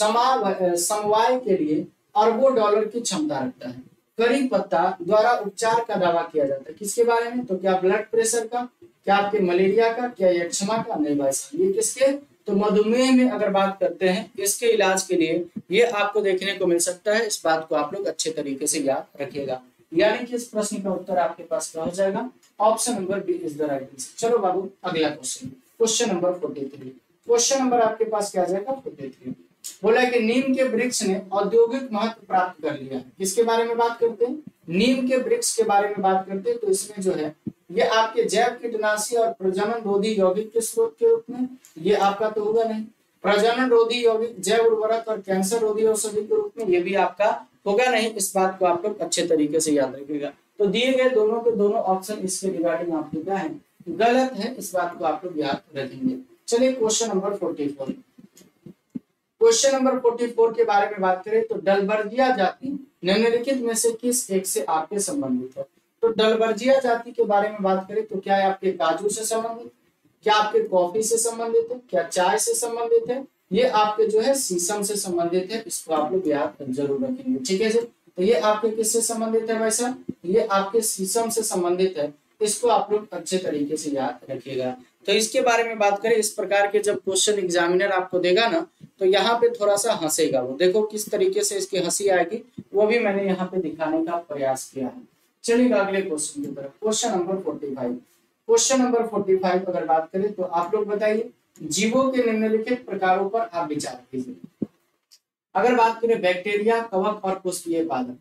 समवाय के लिए अरबों डॉलर की क्षमता रखता है। करी पत्ता द्वारा उपचार का दावा किया जाता है। किसके बारे में? तो क्या ब्लड प्रेशर का, क्या आपके मलेरिया का, क्या यक्षमा का? नहीं भाई साहब, ये किसके? तो मधुमेह में अगर बात करते हैं, इसके इलाज के लिए ये आपको देखने को मिल सकता है। इस बात को आप लोग अच्छे तरीके से याद रखिएगा। यानी कि इस प्रश्न का उत्तर आपके पास क्या हो जाएगा? Option number B is the right answer. चलो बाबू अगला question, question number forty three. Question number आपके पास क्या आ जाएगा? Forty three. बोला कि नीम के वृक्ष ने औद्योगिक महत्व प्राप्त कर लिया है। किसके बारे में बात करते हैं? नीम के वृक्ष के बारे में बात करते हैं। तो इसमें जो है ये आपके जैव कीटनाशी और प्रजनन रोधी यौगिक के स्रोत के रूप में, ये आपका तो होगा नहीं। प्रजनन रोधी यौगिक, जैव उर्वरक और कैंसर रोधी औषधि के रूप में, ये भी आपका होगा नहीं। इस बात को आप लोग अच्छे तरीके से याद रखिएगा। तो दिए गए दोनों के दोनों ऑप्शन इसके रिगार्डिंग आपके क्या है? गलत है। इस बात को आप लोग याद रखेंगे। चलिए question number forty four. Question number forty four के बारे में बात करें तो डलबर्जिया जाति निम्नलिखित में से किस एक से आपके संबंधित है? तो डलबर्जिया जाति के बारे में बात करें तो क्या है आपके काजू से संबंधित, क्या आपके कॉफी से संबंधित है, क्या चाय से संबंधित है, ये आपके जो है शीशम से संबंधित है। इसको आप लोग याद जरूर रखेंगे। ठीक है जी, तो ये आपके किससे संबंधित है वैसा? ये आपके शीशम से संबंधित है। इसको आप लोग अच्छे तरीके से याद रखिएगा। तो इसके बारे में बात करें, इस प्रकार के जब क्वेश्चन एग्जामिनर आपको देगा ना, तो यहाँ पे थोड़ा सा हंसेगा वो। देखो किस तरीके से इसकी हंसी आएगी, वो भी मैंने यहाँ पे दिखाने का प्रयास किया है। चलिए अगले क्वेश्चन की तरफ, question number forty five. Question number forty five अगर बात करें तो आप लोग बताइए, जीवों के निम्नलिखित प्रकारों पर आप विचार कीजिए। अगर बात करें बैक्टीरिया, कवक और पुष्पीय पादप,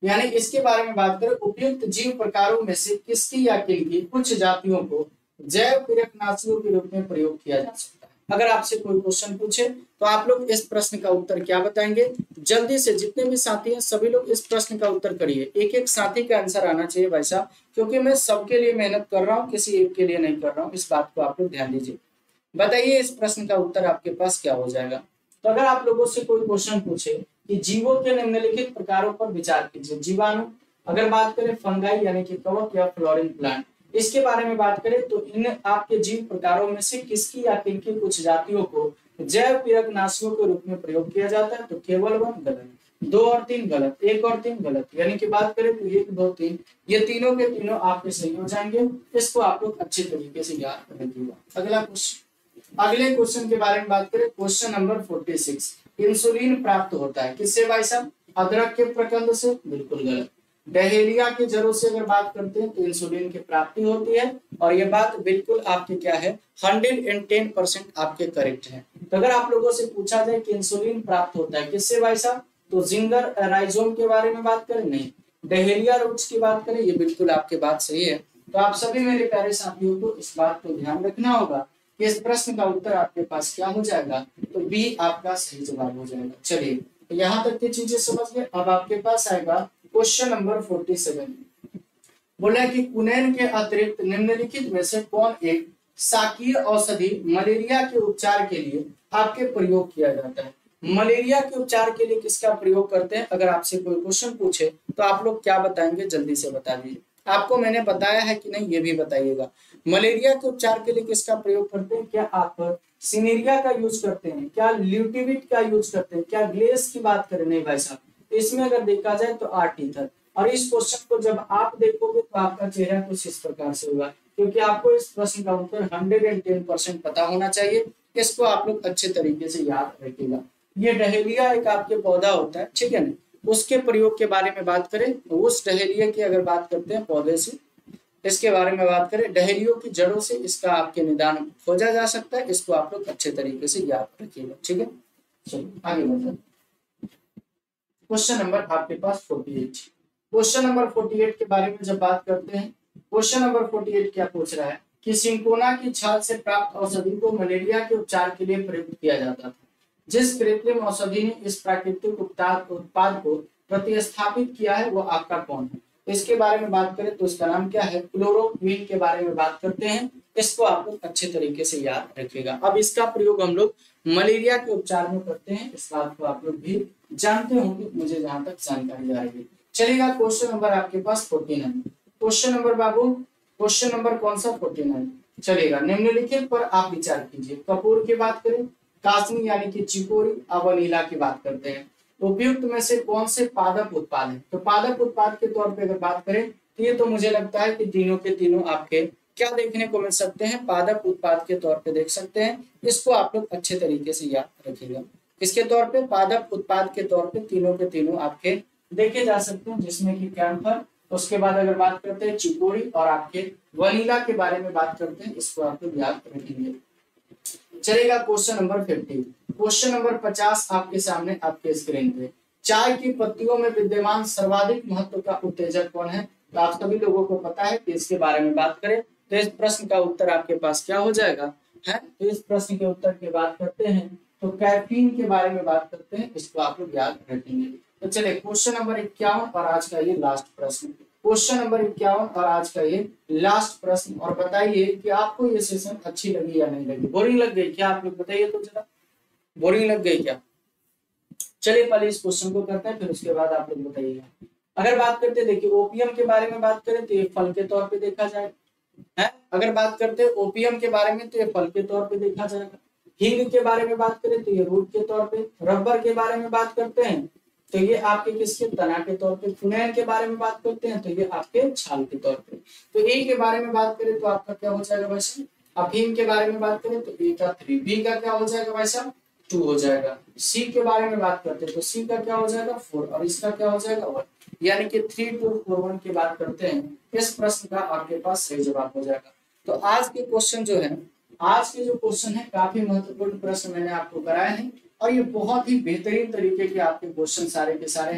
यानी इसके बारे में बात करें, उपयुक्त जीव प्रकारों में से किसकी या किनकी कुछ जातियों को जैव पीड़कनाशियों के रूप में प्रयोग किया जा सकता है। अगर आपसे कोई क्वेश्चन पूछे तो आप लोग इस प्रश्न का उत्तर क्या बताएंगे? जल्दी से जितने भी साथी हैं सभी लोग इस प्रश्न का उत्तर करिए। एक एक साथी का आंसर आना चाहिए भाई साहब, क्योंकि मैं सबके लिए मेहनत कर रहा हूँ, किसी एक के लिए नहीं कर रहा हूँ। इस बात को आप लोग ध्यान दीजिए। बताइए इस प्रश्न का उत्तर आपके पास क्या हो जाएगा। तो अगर आप लोगों से कोई क्वेश्चन पूछे कि जीवों के निम्नलिखित प्रकारों पर विचार कीजिए। जीवाणु, अगर बात करें फंगाई यानी कि कवक या फ्लोरिंग प्लांट, इसके बारे में बात करें तो इन आपके जीव प्रकारों में से किसकी या किनकी कुछ जातियों को जैव पीड़कनाशियों के रूप में प्रयोग किया जाता है? तो केवल वन गलत, दो और तीन गलत, एक और तीन गलत, यानी कि बात करें तो एक दो तीन, ये तीनों के तीनों आपके सही हो जाएंगे। इसको आप लोग अच्छे तरीके से याद रखिएगा। अगला क्वेश्चन, अगले क्वेश्चन के बारे में बात करें, question number forty six. Insulin प्राप्त होता है किससे भाई साहब? अदरक के प्रकंद से, बिल्कुल गलत। डहेलिया के जड़ों से अगर बात करते हैं तो इंसुलिन की प्राप्ति होती है, और ये बात बिल्कुल आपके क्या है, हंड्रेड एंड टेन परसेंट आपके करेक्ट है। तो अगर आप लोगों से पूछा जाए कि इंसुलिन प्राप्त होता है किससे भाई साहब, तो जिंगर राइजोम के बारे में बात करें, नहीं। डहेलिया रूट्स की बात करें, ये बिल्कुल आपके बात सही है। तो आप सभी मेरे प्यारे साथियों को इस बात को ध्यान रखना होगा कि इस प्रश्न का उत्तर आपके पास क्या हो जाएगा, तो बी आपका सही जवाब हो जाएगा। चलिए यहाँ तक की चीजें समझ गए। अब आपके पास आएगा क्वेश्चन नंबर फोर्टी सेवन। बोला कि कुनैन के अतिरिक्त निम्नलिखित में से कौन एक शाकीय औषधि मलेरिया के उपचार के लिए आपके प्रयोग किया जाता है? मलेरिया के उपचार के लिए किसका प्रयोग करते हैं? अगर आपसे कोई क्वेश्चन पूछे तो आप लोग क्या बताएंगे? जल्दी से बता दीजिए। आपको मैंने बताया है कि नहीं, ये भी बताइएगा। मलेरिया के उपचार के लिए किसका प्रयोग करते हैं? क्या आप सिनेरिया का यूज करते हैं? क्या ल्यूटिविट का यूज करते हैं? क्या ग्लेस की बात करें? नहीं भाई साहब, इसमें अगर देखा जाए तो आर्टिथर। और इस क्वेश्चन को जब आप देखोगे तो आपका चेहरा कुछ इस प्रकार से होगा, क्योंकि आपको इस प्रश्न का उत्तर हंड्रेड एंड टेन परसेंट पता होना चाहिए। इसको आप लोग अच्छे तरीके से याद रखिएगा। ये डहेलिया एक आपके पौधा होता है, ठीक है ना, उसके प्रयोग के बारे में बात करें तो उस डहेलिया की अगर बात करते हैं पौधे से, इसके बारे में बात करें, डहेलियों की जड़ों से इसका आपके निदान खोजा जा सकता है। इसको आप लोग अच्छे तरीके से याद रखिएगा, ठीक है। चलिए आगे बढ़ते। क्वेश्चन नंबर आपके पास forty eight. Question number forty eight के बारे में जब बात करते हैं, क्वेश्चन नंबर फोर्टी एट क्या पूछ रहा है कि सिंकोना की छाल से प्राप्त औषधि को मलेरिया के उपचार के लिए प्रयुक्त किया जाता था। जिस कृत्रिम औषधि ने इस प्राकृतिक उत्पाद को प्रतिस्थापित किया है वो आपका कौन है? इसके बारे में बात करें तो इसका नाम क्या है? क्लोरोक्विन के बारे में बात करते हैं। इसको आप लोग अच्छे तरीके से याद रखिएगा। अब इसका प्रयोग हम लोग मलेरिया के उपचार में करते हैं, इस बात को आप लोग भी जानते होंगे, मुझे जहां तक जानकारी आ रही है। चलेगा क्वेश्चन नंबर आपके पास फोर्टी नाइन। क्वेश्चन नंबर बाबू, क्वेश्चन नंबर कौन सा? Forty nine. चलेगा, निम्नलिखित पर आप विचार कीजिए। कपूर की बात करें, कासनी यानी कि चिकोरी, अवनीला की बात करते हैं। उपयुक्त में से कौन से पादप उत्पाद है? तो पादप उत्पाद के तौर पे अगर बात करें तो ये तो मुझे लगता है कि तीनों के तीनों आपके क्या देखने को मिल सकते हैं? पादप उत्पाद के तौर पे देख सकते हैं। इसको आप लोग अच्छे तरीके से याद रखिएगा। इसके तौर पे पादप उत्पाद के तौर पे तीनों के तीनों आपके देखे जा सकते हैं, जिसमें कि कैम्फर, उसके बाद अगर बात करते हैं चिकोरी और आपके वनीला के बारे में बात करते हैं। इसको आप लोग याद रखेंगे। चलेगा question number fifty. Question number पचास आपके सामने आपके स्क्रीन पे। चाय की पत्तियों में विद्यमान सर्वाधिक महत्व का उत्तेजक कौन है? तो आप सभी लोगों को पता है कि इसके बारे में बात करें तो इस प्रश्न का उत्तर आपके पास क्या हो जाएगा है? तो इस प्रश्न के उत्तर की बात करते हैं तो कैफीन के बारे में बात करते हैं। इसको आप लोग याद रखेंगे। तो चलिए क्वेश्चन नंबर इक्यावन और आज का ये लास्ट प्रश्न। क्वेश्चन नंबर इक्यावन और आज का ये लास्ट प्रश्न। और बताइए कि आपको ये सेशन अच्छी लगी या नहीं लगी? बोरिंग लग गई क्या? आप लोग बताइए तो जरा, बोरिंग लग गई क्या? चलिए पहले इस क्वेश्चन को करते हैं, फिर उसके बाद आप लोग बताइएगा। अगर बात करते हैं, देखिए ओपीएम के बारे में बात करें तो ये फल के तौर पे देखा जाए है। अगर बात करते हैं ओपीएम के बारे में तो ये फल के तौर पे देखा जाएगा। हींग के बारे में बात करें तो ये रूट के तौर पे। रबर के बारे में बात करते हैं तो ये आपके किसके? तना के तौर पे। फुनैल के बारे में बात करते हैं तो ये आपके छाल के तौर पे। तो ए के बारे में बात करें तो आपका क्या हो जाएगा वैसे? अफीम के बारे में बात करें तो ए का थ्री, बी का क्या हो जाएगा वैसा? टू हो जाएगा। सी के बारे में बात करते हैं तो सी का क्या हो जाएगा? फोर, और इसका क्या हो जाएगा? वन। यानी कि थ्री टू फोर वन की बात करते हैं। इस प्रश्न का आपके पास सही जवाब हो जाएगा। तो आज के क्वेश्चन जो है, आज के जो क्वेश्चन है काफी महत्वपूर्ण प्रश्न मैंने आपको कराए हैं, और ये बहुत ही बेहतरीन तरीके के आपके क्वेश्चन सारे के सारे हैं।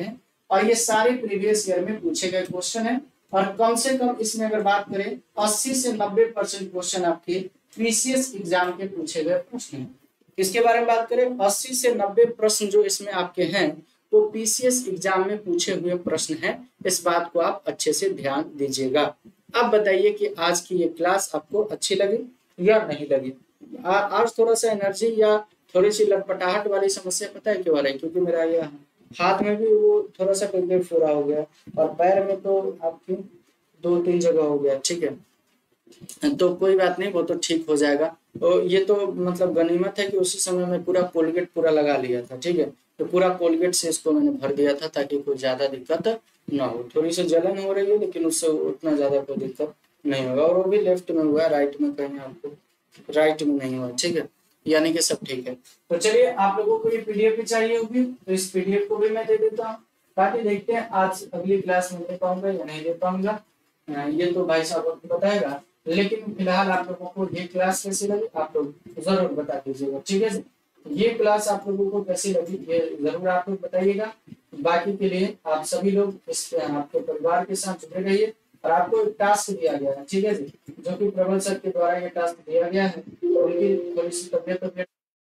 और ये सारे प्रीवियस ईयर में पूछे गए क्वेश्चन है। और कम से कम इसमें अगर बात करें अस्सी से नब्बे परसेंट क्वेश्चन आपके पीसीएस एग्जाम के पूछे गए प्रश्न हैं। इसके बारे में बात करें अस्सी से नब्बे प्रश्न जो इसमें आपके हैं वो पीसीएस एग्जाम में पूछे हुए प्रश्न हैं। इस बात को आप अच्छे से ध्यान दीजिएगा। अब बताइए कि आज की ये क्लास आपको अच्छी लगी या नहीं लगी। आज थोड़ा सा एनर्जी या थोड़ी सी लटपटाहट वाली समस्या पता है क्यों आ रही है, क्योंकि मेरा ये हाथ में भी वो थोड़ा सा कोई फोड़ा हो गया और पैर में तो आपकी दो तीन जगह हो गया। ठीक है, तो कोई बात नहीं, वो तो ठीक हो जाएगा। तो ये तो मतलब गनीमत है कि उसी समय में पूरा कोलगेट पूरा लगा लिया था। ठीक है, तो पूरा कोलगेट से इसको मैंने भर दिया था ताकि कोई ज्यादा दिक्कत ना हो। थोड़ी सी जलन हो रही है लेकिन उससे उतना ज्यादा कोई दिक्कत नहीं होगा। और वो भी लेफ्ट में हुआ, राइट में कहीं आपको राइट में नहीं हुआ। ठीक है, यानी कि सब ठीक है। तो चलिए, आप लोगों को ये पीडीएफ भी चाहिए होगी तो इस पीडीएफ को भी मैं दे देता हूँ ताकि देखते हैं आज अगली क्लास में दे पाऊंगा या नहीं दे पाऊंगा, ये तो भाई साहब आपको बताएगा। लेकिन फिलहाल आप लोगों को ये क्लास कैसी लगी आप लोग जरूर बता दीजिएगा। ठीक है, ये क्लास आप लोगों को कैसी लगी ये जरूर आप लोग बताइएगा। बाकी के लिए आप सभी लोग इस आपके परिवार के साथ जुड़े रहिए। और आपको एक टास्क दिया गया है, ठीक है जी, जो कि प्रबल सर के द्वारा ये टास्क दिया गया है। उनकी थोड़ी सी तबियत तबियत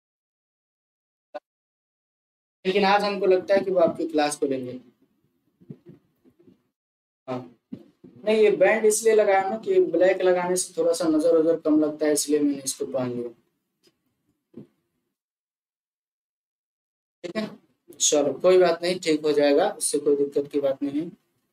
लेकिन आज हमको लगता है कि वो आपकी क्लास को लेंगे। हाँ, नहीं ये बैंड इसलिए लगाया ना कि ब्लैक लगाने से थोड़ा सा नजर उजर कम लगता है, इसलिए मैंने इसको पहन लिया। ठीक है, चलो कोई बात नहीं, ठीक हो जाएगा, उससे कोई दिक्कत की बात नहीं है।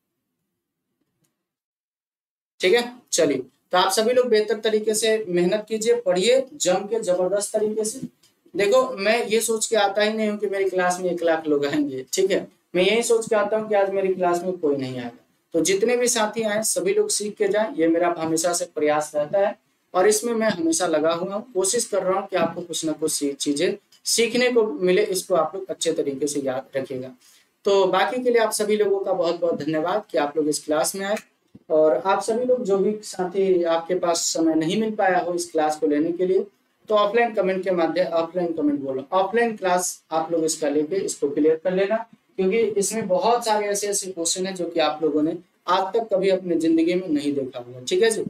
ठीक है, चलिए, तो आप सभी लोग बेहतर तरीके से मेहनत कीजिए, पढ़िए जम के जबरदस्त तरीके से। देखो, मैं ये सोच के आता ही नहीं हूँ कि मेरी क्लास में एक लाख लोग आएंगे। ठीक है, मैं यही सोच के आता हूँ कि आज मेरी क्लास में कोई नहीं आएगा। तो जितने भी साथी आए सभी लोग सीख के जाएं, ये मेरा हमेशा से प्रयास रहता है और इसमें मैं हमेशा लगा हुआ हूँ। कोशिश कर रहा हूँ कि आपको कुछ ना कुछ चीजें सीखने को मिले, इसको आप लोग अच्छे तरीके से याद रखिएगा। तो बाकी के लिए आप सभी लोगों का बहुत बहुत धन्यवाद कि आप लोग इस क्लास में आए। और आप सभी लोग जो भी साथी आपके पास समय नहीं मिल पाया हो इस क्लास को लेने के लिए, तो ऑफलाइन कमेंट के माध्यम ऑफलाइन कमेंट बोलो ऑफलाइन क्लास आप लोग इसका लेके इसको क्लियर कर लेना, क्योंकि इसमें बहुत सारे ऐसे ऐसे क्वेश्चन है जो कि आप लोगों ने आज तक कभी अपने जिंदगी में नहीं देखा होगा। ठीक है जी,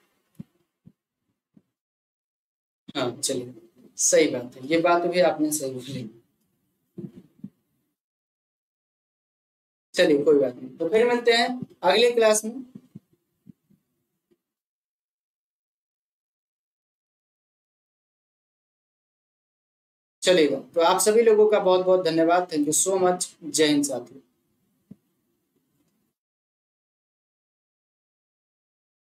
हाँ चलिए, सही बात है, ये बात भी आपने सही बोली। चलिए कोई बात नहीं, तो फिर मिलते हैं अगले क्लास में। चलेगा, तो आप सभी लोगों का बहुत बहुत धन्यवाद। Thank you so much. जय हिंद साथियों।